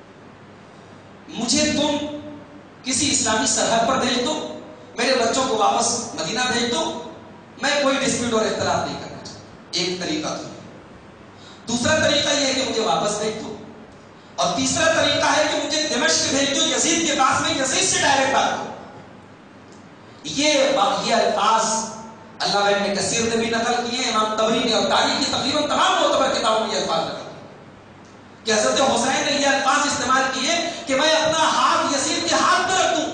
مجھے تم کسی اسلامی سرحد پر بھیج دو, میرے بچوں کو واپس مدینہ بھیج دو, میں کوئی ڈسپیوٹ اور اختلاف نہیں کرنا چاہتا. ایک طریقہ تو یہ. دوسرا طریقہ یہ ہے کہ مجھے واپس بھیج دو, اور تیسرا طریقہ ہے کہ مجھے دمشق بھیج دو, یزید کے پاس میں یزید سے ڈائریکٹ بات کرو. یہ یہ الفاظ اللہ ابن کثیر نے بھی نقل کیے, امام طبری نے, اور تاریخ کی تقریباً تمام معتبر کتابوں میں یہ الفاظ نقل کیے کہ حضرت حسین نے یہ الفاظ استعمال کیے کہ میں اپنا ہاتھ یزید کے ہاتھ میں رکھ دوں.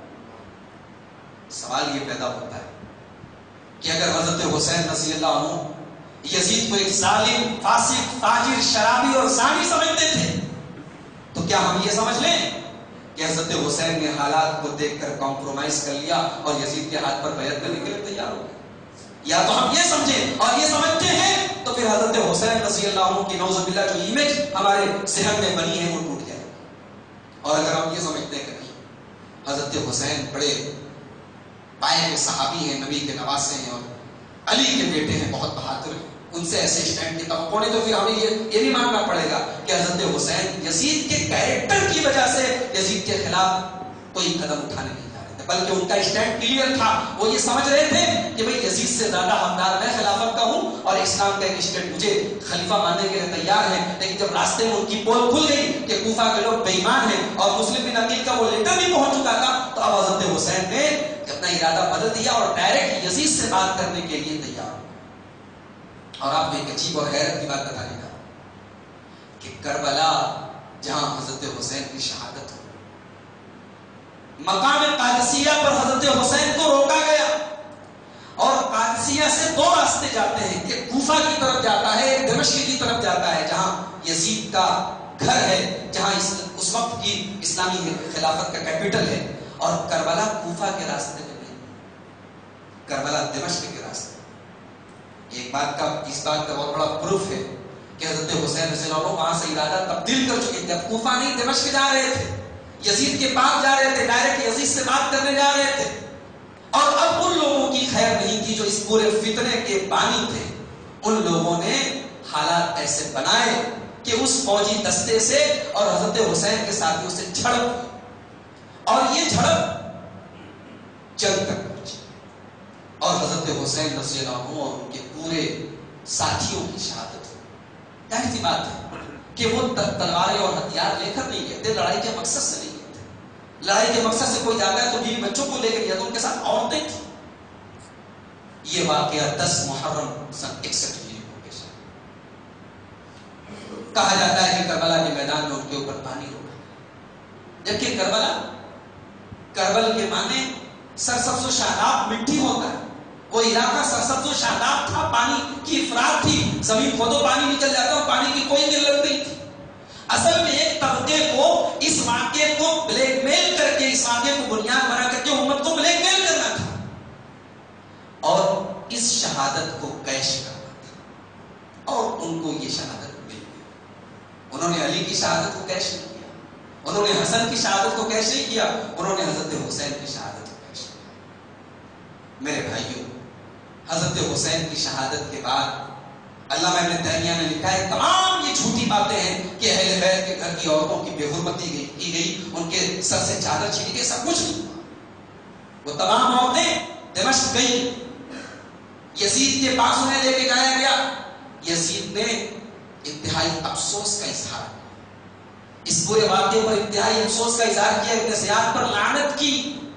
سوال یہ پیدا ہوتا ہے کہ اگر حضرت حسین رضی اللہ عنہ یزید کو ایک ظالم, فاسق, فاجر, شرابی اور زانی سمجھتے تھے, تو کیا ہم یہ سمجھ لیں کہ حضرت حسین نے حالات کو دیکھ کر کمپرومائز کر لیا اور یزید کے ہاتھ پر بیعت کرنے کے لیے تیار ہو گئے؟ یا تو ہم یہ سمجھیں اور یہ سمجھتے ہیں تو پھر حضرت حسین رضی اللہ عنہ کی نعوذ باللہ جو امیج ہمارے ذہن میں بنی ہے وہ ٹوٹ جائے. اور اگر ہم یہ سمجھتے ہیں کہ نہیں, حضرت حسین بڑے پائے کے صحابی ہیں, نبی کے نواسے ہیں اور علی کے بیٹے ہیں, بہت بہادر ہیں, ان سے ایسے اسٹینڈ کی توقع نہیں, تو پھر ہمیں یہ یہ بھی ماننا پڑے گا کہ حضرت حسین یزید کے کیریکٹر کی وجہ سے یزید کے خلاف کوئی قدم اٹھانے نہیں جا رہے تھے, بلکہ ان کا اسٹینڈ کلیئر تھا. وہ یہ سمجھ رہے تھے کہ بھئی یزید سے زیادہ حقدار میں خلافت کا ہوں اور اسلام کا ایک اسٹیٹ مجھے خلیفہ ماننے کے لیے تیار ہے. لیکن جب راستے میں ان کی پول کھل گئی کہ کوفہ کے لوگ بے ایمان ہیں اور مسلم بن عقیل کا وہ لیٹر بھی پہنچ چکا تھا, تو اب حضرت حسین نے اپنا ارادہ بدل دیا اور ڈائریکٹ یزید سے بات کرنے کے لیے تیار ہو. اور آپ کو ایک عجیب اور حیرت کی بات بتانے کا کہ کربلا جہاں حضرت حسین کی شہادت ہو, مقام قادسیہ پر حضرت حسین کو روکا گیا, اور قادسیہ سے دو راستے جاتے ہیں, ایک کوفہ کی طرف جاتا ہے, ایک دمشق کی طرف جاتا ہے جہاں یزید کا گھر ہے, جہاں اس, اس وقت کی اسلامی خلافت کا کیپٹل ہے. اور کربلا کوفہ کے راستے میں نہیں, کربلا دمشق کے راستے. ایک بات کا اس بات کا بہت بڑا پروف ہے کہ حضرت حسین رضی اللہ عنہ وہاں سے ارادہ تبدیل کر چکے تھے. اب کوفہ نہیں دمشق جا رہے تھے, یزید کے پاس جا رہے تھے, ڈائریکٹ یزید سے بات کرنے جا رہے تھے. اور اب ان لوگوں کی خیر نہیں تھی جو اس پورے فتنے کے بانی تھے. ان لوگوں نے حالات ایسے بنائے کہ اس فوجی دستے سے اور حضرت حسین کے ساتھیوں سے جھڑپ, اور یہ جھڑپ جنگ تک پہنچی, اور حضرت حسین رضی اللہ عنہ اور ان کے پورے ساتھیوں کی شہادت ہوئی. ظاہر سی بات ہے کہ وہ تلواریں اور ہتھیار لے کر نہیں گئے تھے، لڑائی کے مقصد سے نہیں گئے تھے۔ لڑائی کے مقصد سے کوئی جاتا ہے تو بیوی بچوں کو لے کر گیا، تو ان کے ساتھ عورتیں تھیں۔ یہ واقعہ دس محرم سن اکسٹھ ہجری کو پیش آیا۔ کہا جاتا ہے کہ کربلا کے میدان میں ان کے اوپر پانی روکا، جبکہ کربلا کربل کے معنی سرسبز و شاداب مٹی ہوتا ہے، وہ علاقہ سرسبز و شاداب تھا، پانی کی افراد تھی، زمین کھودو پانی نکل جاتا اور پانی کی کوئی قلت نہیں تھی۔ اصل میں ایک طبقے کو اس واقعے کو بلیک میل کر کے، اس واقعے کو بنیاد بنا کر کے امت کو بلیک میل کرنا تھا اور اس شہادت کو کیش کرنا تھا، اور ان کو یہ شہادت مل گئی۔ انہوں نے علی کی شہادت کو کیش نہیں کیا، انہوں نے حسن کی شہادت کو کیش نہیں کیا، انہوں نے حضرت حسین کی شہادت کو کیش کیا۔ میرے بھائیوں، حضرت حسین کی شہادت کے بعد علامہ ابن تیمیہ نے لکھا ہے تمام یہ جھوٹی باتیں ہیں کہ اہل بیت کے گھر کی عورتوں کی بے حرمتی کی گئی، ان کے سر سے چادر چھینی گئی، سب کچھ نہیں ہوا۔ وہ تمام عورتیں دمشق گئی، یزید کے پاس انہیں لے کے جایا گیا۔ یزید نے انتہائی افسوس کا اظہار کیا، اس پورے واقعے پر انتہائی افسوس کا اظہار کیا، ابن زیاد پر لعنت کی،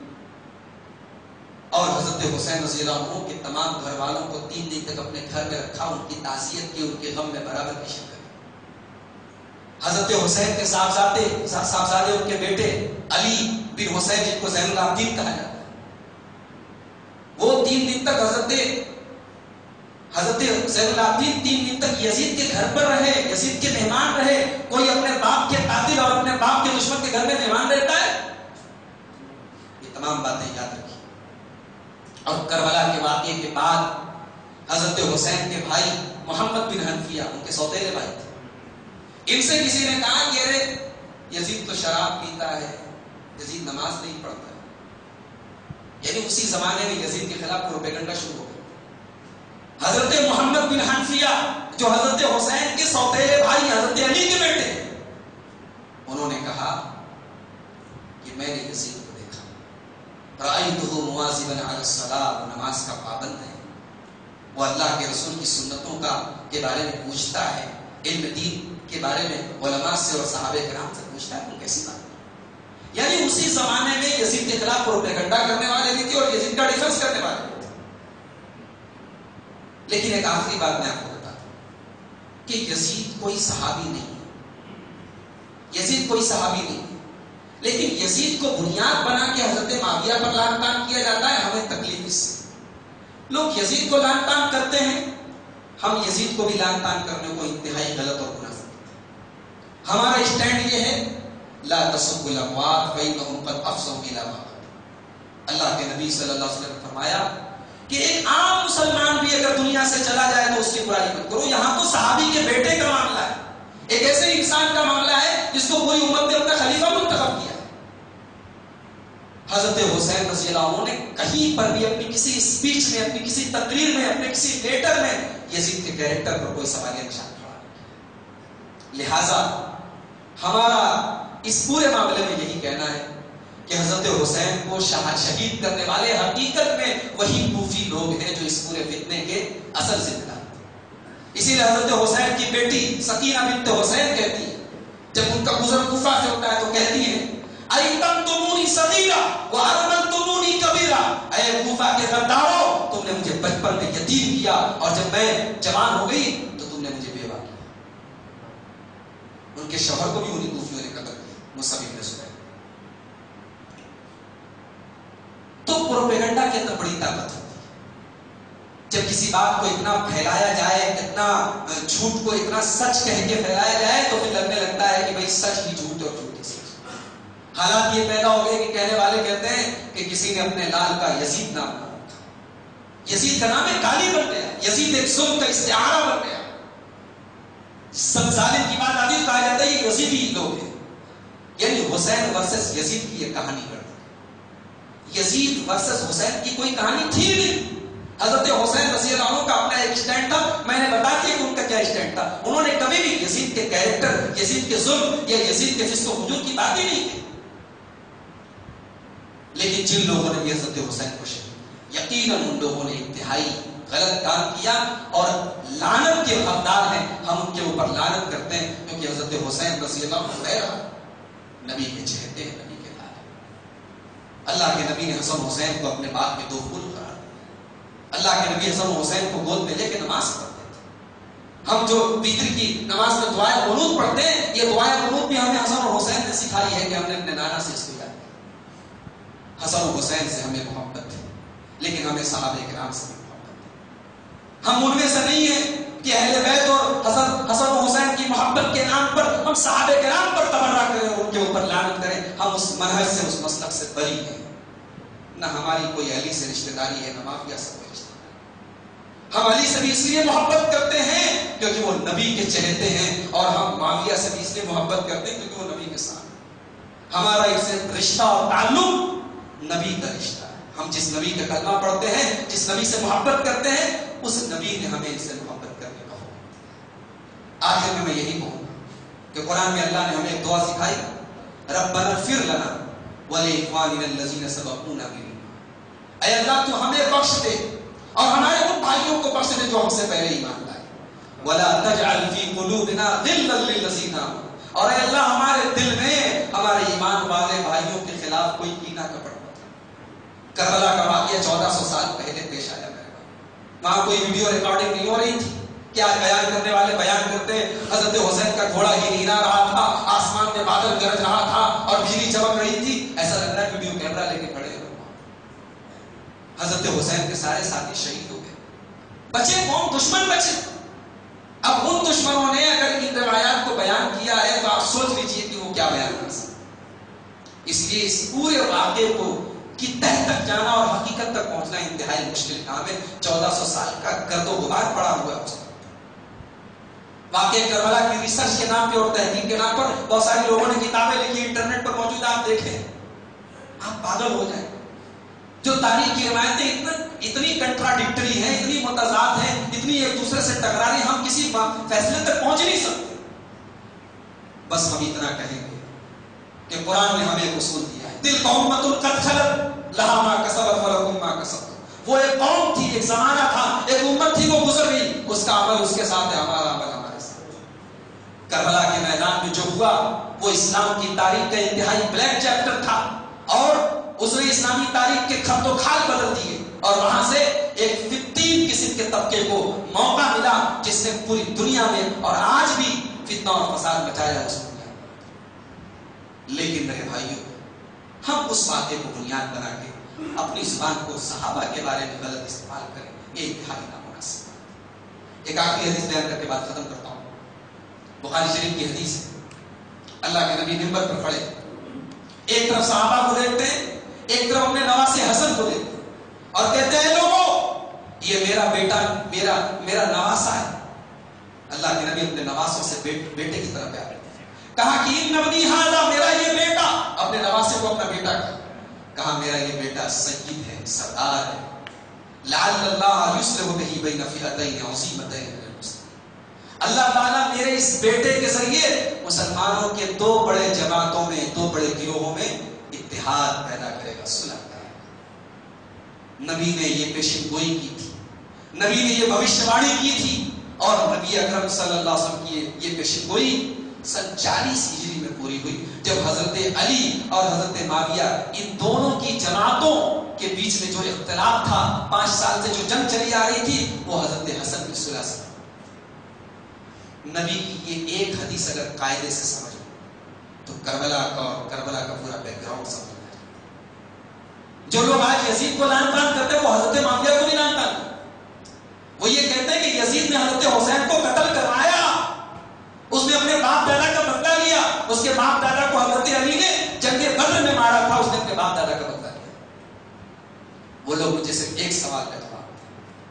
اور حضرت حسین رضی اللہ عنہ کے تمام گھر والوں کو تین دن تک اپنے گھر میں رکھا، ان کی تعزیت کی، ان کے غم میں برابر کی شرکت۔ حضرت حسین کے صاحبزادے صاحبزادے ان کے بیٹے علی بن حسین، جن کو زین العابدین کہا جاتا ہے، وہ تین دن تک حضرت حضرت زین العابدین تین دن تک یزید کے گھر پر رہے، یزید کے مہمان رہے۔ کوئی اپنے باپ کے قاتل اور اپنے باپ کے دشمن کے گھر میں مہمان رہتا ہے؟ یہ تمام باتیں یاد رکھیں۔ اور کربلا کے واقعے کے بعد حضرت حسین کے بھائی محمد بن حنفیہ، ان کے سوتیلے بھائی تھے، ان سے کسی نے کہا کہ ارے یزید تو شراب پیتا ہے، یزید نماز نہیں پڑھتا ہے۔ یعنی اسی زمانے میں یزید کے خلاف پروپیگنڈا شروع ہو گیا۔ حضرت محمد بن حنفیہ جو حضرت حسین کے سوتیلے بھائی حضرت علی کے بیٹے، انہوں نے کہا کہ میں نے یزید رأیتہ مواظبا علی الصلاۃ، وہ نماز کا پابند ہے، وہ اللہ کے رسول کی سنتوں کا کے بارے میں پوچھتا ہے، علم دین کے بارے میں علماء سے اور صحابہ کرام سے پوچھتا ہے، وہ کیسی بات ہے؟ یعنی اسی زمانے میں یزید کے خلاف پروپیگنڈا کرنے والے بھی تھے اور یزید کا ڈیفنس کرنے والے بھی تھے۔ لیکن ایک آخری بات میں آپ کو بتا دوں کہ یزید کوئی صحابی نہیں ہے، یزید کوئی صحابی نہیں ہے، لیکن یزید کو بنیاد بنا کے حضرت معاویہ پر لعن طعن کیا جاتا ہے۔ ہمیں تکلیف اس سے، لوگ یزید کو لعن طعن کرتے ہیں، ہم یزید کو بھی لعن طعن کرنے کو انتہائی غلط اور گناہ سمجھتے ہیں۔ ہمارا اسٹینڈ یہ ہے لا تسبوا الاموات فانهم قد افضوا الى ما قدموا۔ اللہ کے نبی صلی اللہ علیہ وسلم نے فرمایا کہ ایک عام مسلمان بھی اگر دنیا سے چلا جائے تو اس کی برائی مت کرو۔ یہاں تو صحابی کے بیٹے کا معاملہ ہے، ایک ایسے انسان کا معاملہ ہے جس کو پوری امت نے اپنا خلیفہ منتخب کیا۔ حضرت حسین رضی اللہ عنہ نے کہیں پر بھی اپنی کسی اسپیچ میں، اپنی کسی تقریر میں، اپنے کسی لیٹر میں یزید کے کیریکٹر پر کوئی سوالیہ نشان کھڑا نہیں کیا۔ لہذا ہمارا اس پورے معاملے میں یہی کہنا ہے کہ حضرت حسین کو شہید کرنے والے حقیقت میں وہی کوفی لوگ ہیں جو اس پورے فتنے کے اصل ذمہ دار ہیں۔ اسی لیے حضرت حسین کی بیٹی سکینہ بنت حسین کہتی ہے، جب ان کا گزر کوفہ سے ہوتا ہے تو کہتی ہیں ایتمتمونی صغیرہ وارملتمونی کبیرہ، اے کوفہ کے غداروں، تم نے مجھے بچپن میں یتیم کیا اور جب میں جوان ہو گئی تو تم نے مجھے بیوہ کیا۔ ان کے شوہر کو بھی انہی کوفیوں نے قتل کیا، مصعب بن زبیر۔ تو پروپیگنڈا کے اندر بڑی طاقت ہوتی ہے، جب کسی بات کو اتنا پھیلایا جائے، اتنا جھوٹ کو اتنا سچ کہہ کے پھیلایا جائے تو پھر لگنے لگتا ہے کہ بھائی سچ ہی جھوٹ اور جھوٹ ہی سچ۔ حالات یہ پیدا ہو گئے کہ کہنے والے کہتے ہیں کہ کسی نے اپنے لال کا یزید نام رکھا، یزید کا نام ایک گالی بن گیا، یزید ایک ظلم کا استعارہ بن گیا۔ سب ظالم کی بات آتی ہے، کہا جاتا ہے یہ یزیدی لوگ ہیں، یعنی حسین ورسس یزید کی یہ کہانی کر دی۔ یزید ورسس حسین کی کوئی کہانی تھی نہیں۔ حضرت حسین رضی اللہ عنہ کا اپنا ایک اسٹینڈ تھا، میں نے بتا دیا کہ ان کا کیا اسٹینڈ تھا۔ انہوں نے کبھی بھی یزید کے کیریکٹر، یزید کے ظلم یا یزید کے فسق و فجور کی بات ہی نہیں کی۔ لیکن جن لوگوں نے بھی حضرت حسین کو شہید، یقیناً ان لوگوں نے انتہائی غلط کام کیا اور لعنت کے حقدار ہیں، ہم ان کے اوپر لعنت کرتے ہیں، کیونکہ حضرت حسین رضی اللہ عنہ نبی کے چہتے ہیں، نبی کے لال۔ اللہ کے نبی نے حسن حسین کو اپنے باپ کے دو پھول قرار دیا۔ اللہ کے نبی حسن حسین کو گود میں لے کے نماز پڑھتے تھے۔ ہم جو بیتر کی نماز میں دعائیں قنوت پڑھتے ہیں، یہ دعائیں قنوت بھی ہمیں حسن اور حسین نے سکھائی ہے کہ ہم نے اپنے نانا سے اس کو یاد کیا۔ حسن و حسین سے ہمیں محبت ہے، لیکن ہمیں صحابہ کرام سے بھی محبت ہے۔ ہم ان میں سے نہیں ہیں کہ اہل بیت اور حسن حسن و حسین کی محبت کے نام پر ہم صحابہ کرام پر تبرہ کریں اور ان کے اوپر لعنت کریں۔ ہم اس منہج سے، اس مسلک سے بری ہیں۔ نہ ہماری کوئی علی سے رشتہ داری ہے، نہ معاویہ سے کوئی رشتہ داری۔ ہم علی سے بھی اس لیے محبت کرتے ہیں کیونکہ وہ نبی کے چہتے ہیں، اور ہم معاویہ سے بھی اس لیے محبت کرتے ہیں کیونکہ وہ نبی کے ساتھ۔ ہمارا ایک سے رشتہ اور تعلق نبی کا رشتہ ہے۔ ہم جس نبی کا کلمہ پڑھتے ہیں، جس نبی سے محبت کرتے ہیں، اس نبی نے ہمیں ان سے محبت کرنے کا حکم۔ آخر میں میں یہی کہوں گا کہ قرآن میں اللہ نے ہمیں ایک دعا سکھائی، ربنا اغفر لنا ولاخواننا الذین سبقونا بالایمان۔ اے اللہ تو ہمیں بخش دے اور ہمارے ان بھائیوں کو بخش دے جو ہم سے پہلے ایمان لائے، ولا تجعل فی قلوبنا غلا للذین آمنوا، اور اے اللہ ہمارے دل میں ہمارے ایمان والے بھائیوں کے خلاف کوئی کینہ کپٹ مت۔ کربلا کا واقعہ چودہ سو سال پہلے پیش آیا میرے کو، وہاں کوئی ویڈیو ریکارڈنگ نہیں ہو رہی تھی، کیا بیان کرنے والے بیان کرتے حضرت حسین کا گھوڑا ہی ہلا رہا تھا، آسمان میں بادل گرج رہا تھا اور بجلی چمک رہی تھی، ایسا لگ رہا ہے ویڈیو کیمرہ لے کے کھڑے ہیں۔ حضرت حسین کے سارے ساتھی شہید ہو گئے، بچے کون؟ دشمن بچے۔ اب ان دشمنوں نے اگر ان روایات کو بیان کیا ہے تو آپ سوچ لیجئے کہ وہ کیا بیان کر سکتے۔ اس لیے اس پورے واقعے کو کی تہ تک جانا اور حقیقت تک پہنچنا انتہائی مشکل کام ہے۔ چودہ سو سال کا گرد و غبار پڑا ہوا ہے۔ واقعہ کربلا کی ریسرچ کے نام پہ اور تحقیق کے نام پر بہت سارے لوگوں نے کتابیں لکھی، انٹرنیٹ پر موجود، آپ دیکھیں آپ پاگل ہو جائیں۔ جو تاریخ کی روایتیں اتنا اتنی کنٹراڈکٹری ہیں، اتنی متضاد ہیں، اتنی ایک دوسرے سے ٹکرا رہی، ہم کسی فیصلے تک پہنچ نہیں سکتے۔ بس ہم اتنا کہیں گے کہ قرآن نے ہمیں ایک اصول دیا ہے، تلک امۃ قد خلت لہا ما کسبت ولکم ما کسبتم۔ وہ ایک قوم تھی، ایک زمانہ تھا، ایک امت تھی، وہ گزر گئی، اس کا عمل اس کے ساتھ ہے، ہمارا عمل ہمارے ساتھ۔ کربلا کے میدان میں جو ہوا وہ اسلام کی تاریخ کا انتہائی بلیک چیپٹر تھا، اور اس نے اسلامی تاریخ کے خط و خال بدل دیے، اور وہاں سے ایک فتین قسم کے طبقے کو موقع ملا جس نے پوری دنیا میں اور آج بھی فتنہ اور فساد مچایا اس دنیا میں۔ لیکن میرے بھائیوں، ہم اس واقعے کو بنیاد بنا کے اپنی زبان کو صحابہ کے بارے میں غلط استعمال کریں، یہ انتہائی نامناسب ہے۔ ایک آخری حدیث بیان کر کے بات ختم کرتا ہوں۔ بخاری شریف کی حدیث ہے، اللہ کے نبی منبر پر کھڑے، ایک طرف صحابہ کو دیکھتے ہیں، ایک طرف اپنے نواسے حسن کو دیکھتے ہیں اور کہتے ہیں لوگوں یہ میرا بیٹا میرا میرا نواسا ہے۔ اللہ کے نبی اپنے نواسوں سے بیٹے کی طرف پیار کرتے ہیں، کہا کہ ان ابنی ھذا، میرا یہ بیٹا، اپنے نواسے کو اپنا بیٹا کہا، کہا میرا یہ بیٹا سید ہے، سردار ہے، لعل اللہ یصلح بہ بین فئتین عظیمتین من المسلمین، اللہ تعالیٰ میرے اس بیٹے کے ذریعے مسلمانوں کے دو بڑے جماعتوں میں، دو بڑے گروہوں میں اتحاد پیدا کرے گا، صلح کرے گا۔ نبی نے یہ پیشن گوئی کی تھی، نبی نے یہ بھوشیواڑی کی تھی، اور نبی اکرم صلی اللہ علیہ وسلم کی یہ پیشن گوئی سن چالیس ہجری میں پوری ہوئی، جب حضرت علی اور حضرت معاویہ ان دونوں کی جماعتوں کے بیچ میں جو اختلاف تھا، پانچ سال سے جو جنگ چلی آ رہی تھی، وہ حضرت حسن کی صلح سے۔ نبی کی یہ ایک حدیث اگر قاعدے سے سمجھو تو کربلا کا اور کربلا کا پورا بیک گراؤنڈ سمجھ میں آئے۔ جو لوگ آج یزید کو لعن طعن کرتے ہیں وہ حضرت معاویہ کو بھی لعن طعن کرتے ہیں۔ وہ یہ کہتے ہیں کہ یزید نے حضرت حسین کو قتل کروایا، اس نے اپنے باپ دادا کا بدلہ لیا، اس کے باپ دادا کو حضرت علی نے جنگ بدر میں مارا تھا، اس نے اپنے باپ دادا کا بدلہ لیا۔ وہ لوگ مجھے صرف ایک سوال کا جواب دیں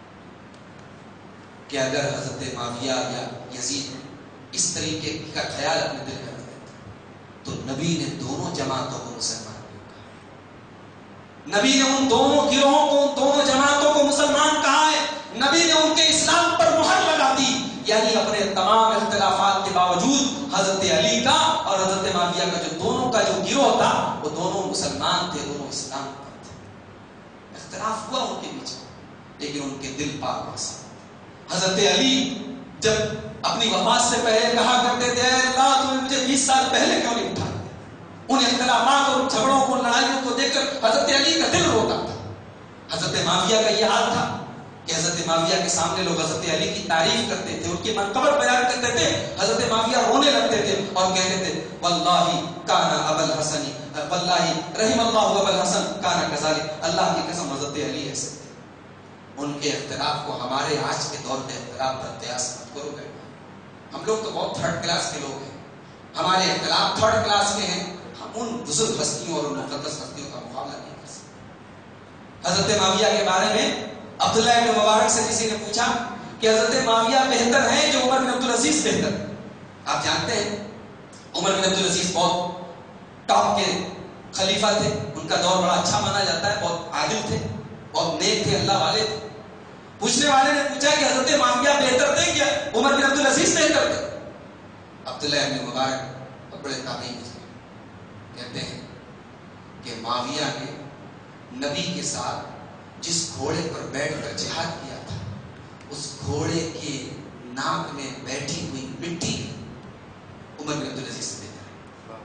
کہ اگر حضرت معاویہ یا یزید اس طریقے کا خیال اپنے دل میں تو نبی نے دونوں جماعتوں کو مسلمان کیوں کہا؟ نبی نے ان دونوں گروہوں کو، ان دونوں جماعتوں کو مسلمان کہا ہے، نبی نے ان کے اسلام پر مہر لگا دی، یعنی اپنے تمام اختلافات کے باوجود حضرت علی کا اور حضرت معاویہ کا جو دونوں کا جو گروہ تھا وہ دونوں مسلمان تھے، دونوں اسلام پر تھے۔ اختلاف ہوا ان کے بیچ، لیکن ان کے دل پاک واسطہ. حضرت علی جب اپنی وفات سے پہلے کہا کرتے تھے اے اللہ تو نے مجھے بیس سال پہلے کیوں نہیں اٹھا دیا. ان اختلافات اور جھگڑوں کو لڑائیوں کو دیکھ کر حضرت علی کا دل روتا تھا. حضرت معاویہ کا یہ حال تھا کہ حضرت معاویہ کے سامنے لوگ حضرت علی کی تعریف کرتے تھے, ان کی منقبت بیان کرتے تھے, حضرت معاویہ رونے لگتے تھے اور کہتے تھے واللہ کان ابو الحسن واللہ رحم اللہ ابو الحسن کان کذالک, اللہ کی قسم حضرت علی ایسے تھے. ان کے اختلاف کو ہمارے آج کے دور کے اختلاف پر قیاس مت کرو گے. ہم لوگ تو بہت تھرڈ کلاس کے لوگ ہیں, ہمارے اختلاف تھرڈ کلاس کے ہیں, ہم ان بزرگ ہستیوں اور ان مقدس ہستیوں کا مقابلہ نہیں کر سکتے. حضرت معاویہ کے بارے میں عبداللہ ابن مبارک سے کسی نے پوچھا کہ حضرت معاویہ بہتر ہیں جو عمر بن عبدالعزیز بہتر. آپ جانتے ہیں عمر بن عبدالعزیز بہت ٹاپ کے خلیفہ تھے, ان کا دور بڑا اچھا مانا جاتا ہے, بہت عادل تھے, بہت نیک تھے, اللہ والے تھے. پوچھنے والے نے پوچھا کہ حضرت معاویہ بہتر تھے کیا عمر بن عبدالعزیز بہتر تھے؟ عبداللہ ابن مبارک بڑے تابعین کہتے ہیں کہ معاویہ نے نبی کے ساتھ جس گھوڑے پر بیٹھ کر جہاد کیا تھا اس گھوڑے کے ناک میں بیٹھی ہوئی مٹی عمر بن عبدالعزیز سے بہتر ہے.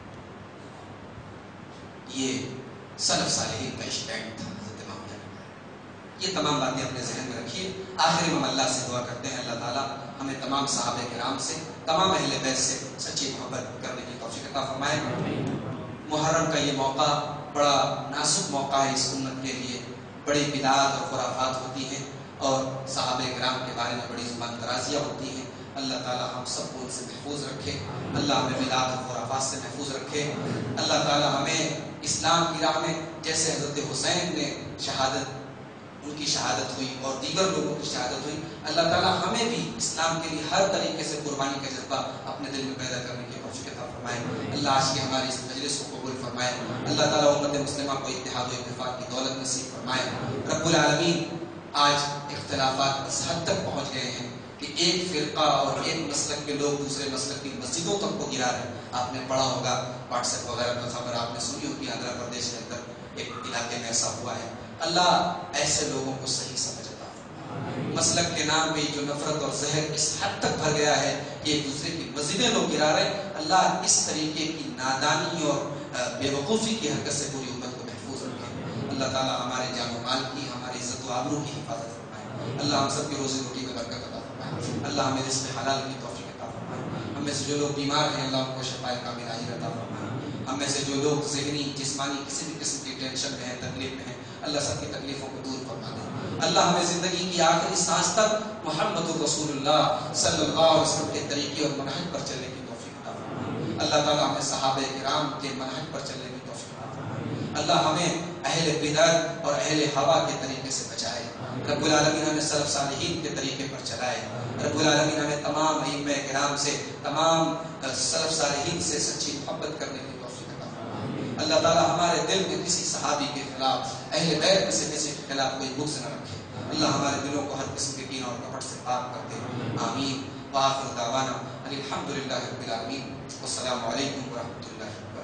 یہ سلف صالحین کا اسٹینڈ تھا حضرت معاویہ کا. یہ تمام باتیں اپنے ذہن میں رکھیے. آخر ہم اللہ سے دعا کرتے ہیں اللہ تعالیٰ ہمیں تمام صحابہ کرام سے, تمام اہل بیت سے سچی محبت کرنے کی توفیق عطا فرمائے. محرم کا یہ موقع بڑا نازک موقع ہے اس امت کے لیے. بڑی بدعات اور خرافات ہوتی ہیں اور صحابہ کرام کے بارے میں بڑی زبان درازیاں ہوتی ہیں. اللہ تعالیٰ ہم سب کو ان سے محفوظ رکھے, اللہ ہمیں بدعات اور خرافات سے محفوظ رکھے. اللہ تعالیٰ ہمیں اسلام کی راہ میں جیسے حضرت حسین نے شہادت ان کی شہادت ہوئی اور دیگر لوگوں کی شہادت ہوئی, اللہ تعالیٰ ہمیں بھی اسلام کے لیے ہر طریقے سے قربانی کا جذبہ اپنے دل میں پیدا کرنے کی توفیق عطا فرمائے. اللہ آج کی ہماری اس مجلس کو قبول فرمائے. اللہ تعالیٰ امت مسلمہ کو اتحاد و اتفاق کی دولت نصیب فرمائے. رب العالمین آج اختلافات اس حد تک پہنچ گئے ہیں کہ ایک فرقہ اور ایک مسلک کے لوگ دوسرے مسلک کی مسجدوں تک کو گرا رہے ہیں. آپ نے پڑھا ہوگا واٹس ایپ وغیرہ میں خبر آپ نے سنی ہوگی, آندھرا پردیش کے اندر ایک علاقے میں ایسا ہوا ہے. اللہ ایسے لوگوں کو صحیح سمجھتا ہے. مسلک کے نام پہ جو نفرت اور زہر اس حد تک بھر گیا ہے کہ ایک دوسرے کی مسجدیں لوگ گرا رہے ہیں. اللہ اس طریقے کی نادانی اور بے وقوفی کی حرکت سے پوری امت کو محفوظ رکھے. اللہ تعالیٰ ہمارے جان و مال کی, ہماری عزت و آبرو کی حفاظت فرمائے. اللہ ہم سب کی روزی روٹی میں برکت عطا فرمائے. اللہ ہمیں رزق حلال کی توفیق عطا فرمائے. ہم میں سے جو لوگ بیمار ہیں اللہ ان کو شفا کاملہ عطا فرمائے. ہم میں سے جو لوگ ذہنی جسمانی کسی بھی قسم کی ٹینشن میں ہیں, تکلیف میں ہیں, اللہ سب کی تکلیفوں کو دور فرما دے. اللہ ہمیں زندگی کی آخری سانس تک محمد رسول اللہ صلی اللہ علیہ وسلم کے طریقے اور منہج پر چلنے کی توفیق عطا فرمائے. اللہ تعالیٰ ہمیں صحابہ کرام کے منہج پر چلنے کی توفیق عطا فرمائے. اللہ ہمیں اہل بدعت اور اہل ہوا کے طریقے سے بچائے. رب العالمین ہمیں سلف صالحین کے طریقے پر چلائے. رب العالمین ہمیں تمام ائمہ کرام سے, تمام سلف صالحین سے سچی محبت کرنے کی توفیق عطا فرمائے. اللہ تعالیٰ ہمارے دل میں کسی صحابی کے خلاف, اہل بیت میں سے کسی کے خلاف کوئی بغض نہ رکھے. اللہ ہمارے دلوں کو ہر قسم کے کینہ اور کپٹ سے پاک کر دے. آمین. وآخر دعوانا الحمد للہ رب العالمین. والسلام علیکم ورحمۃ اللہ.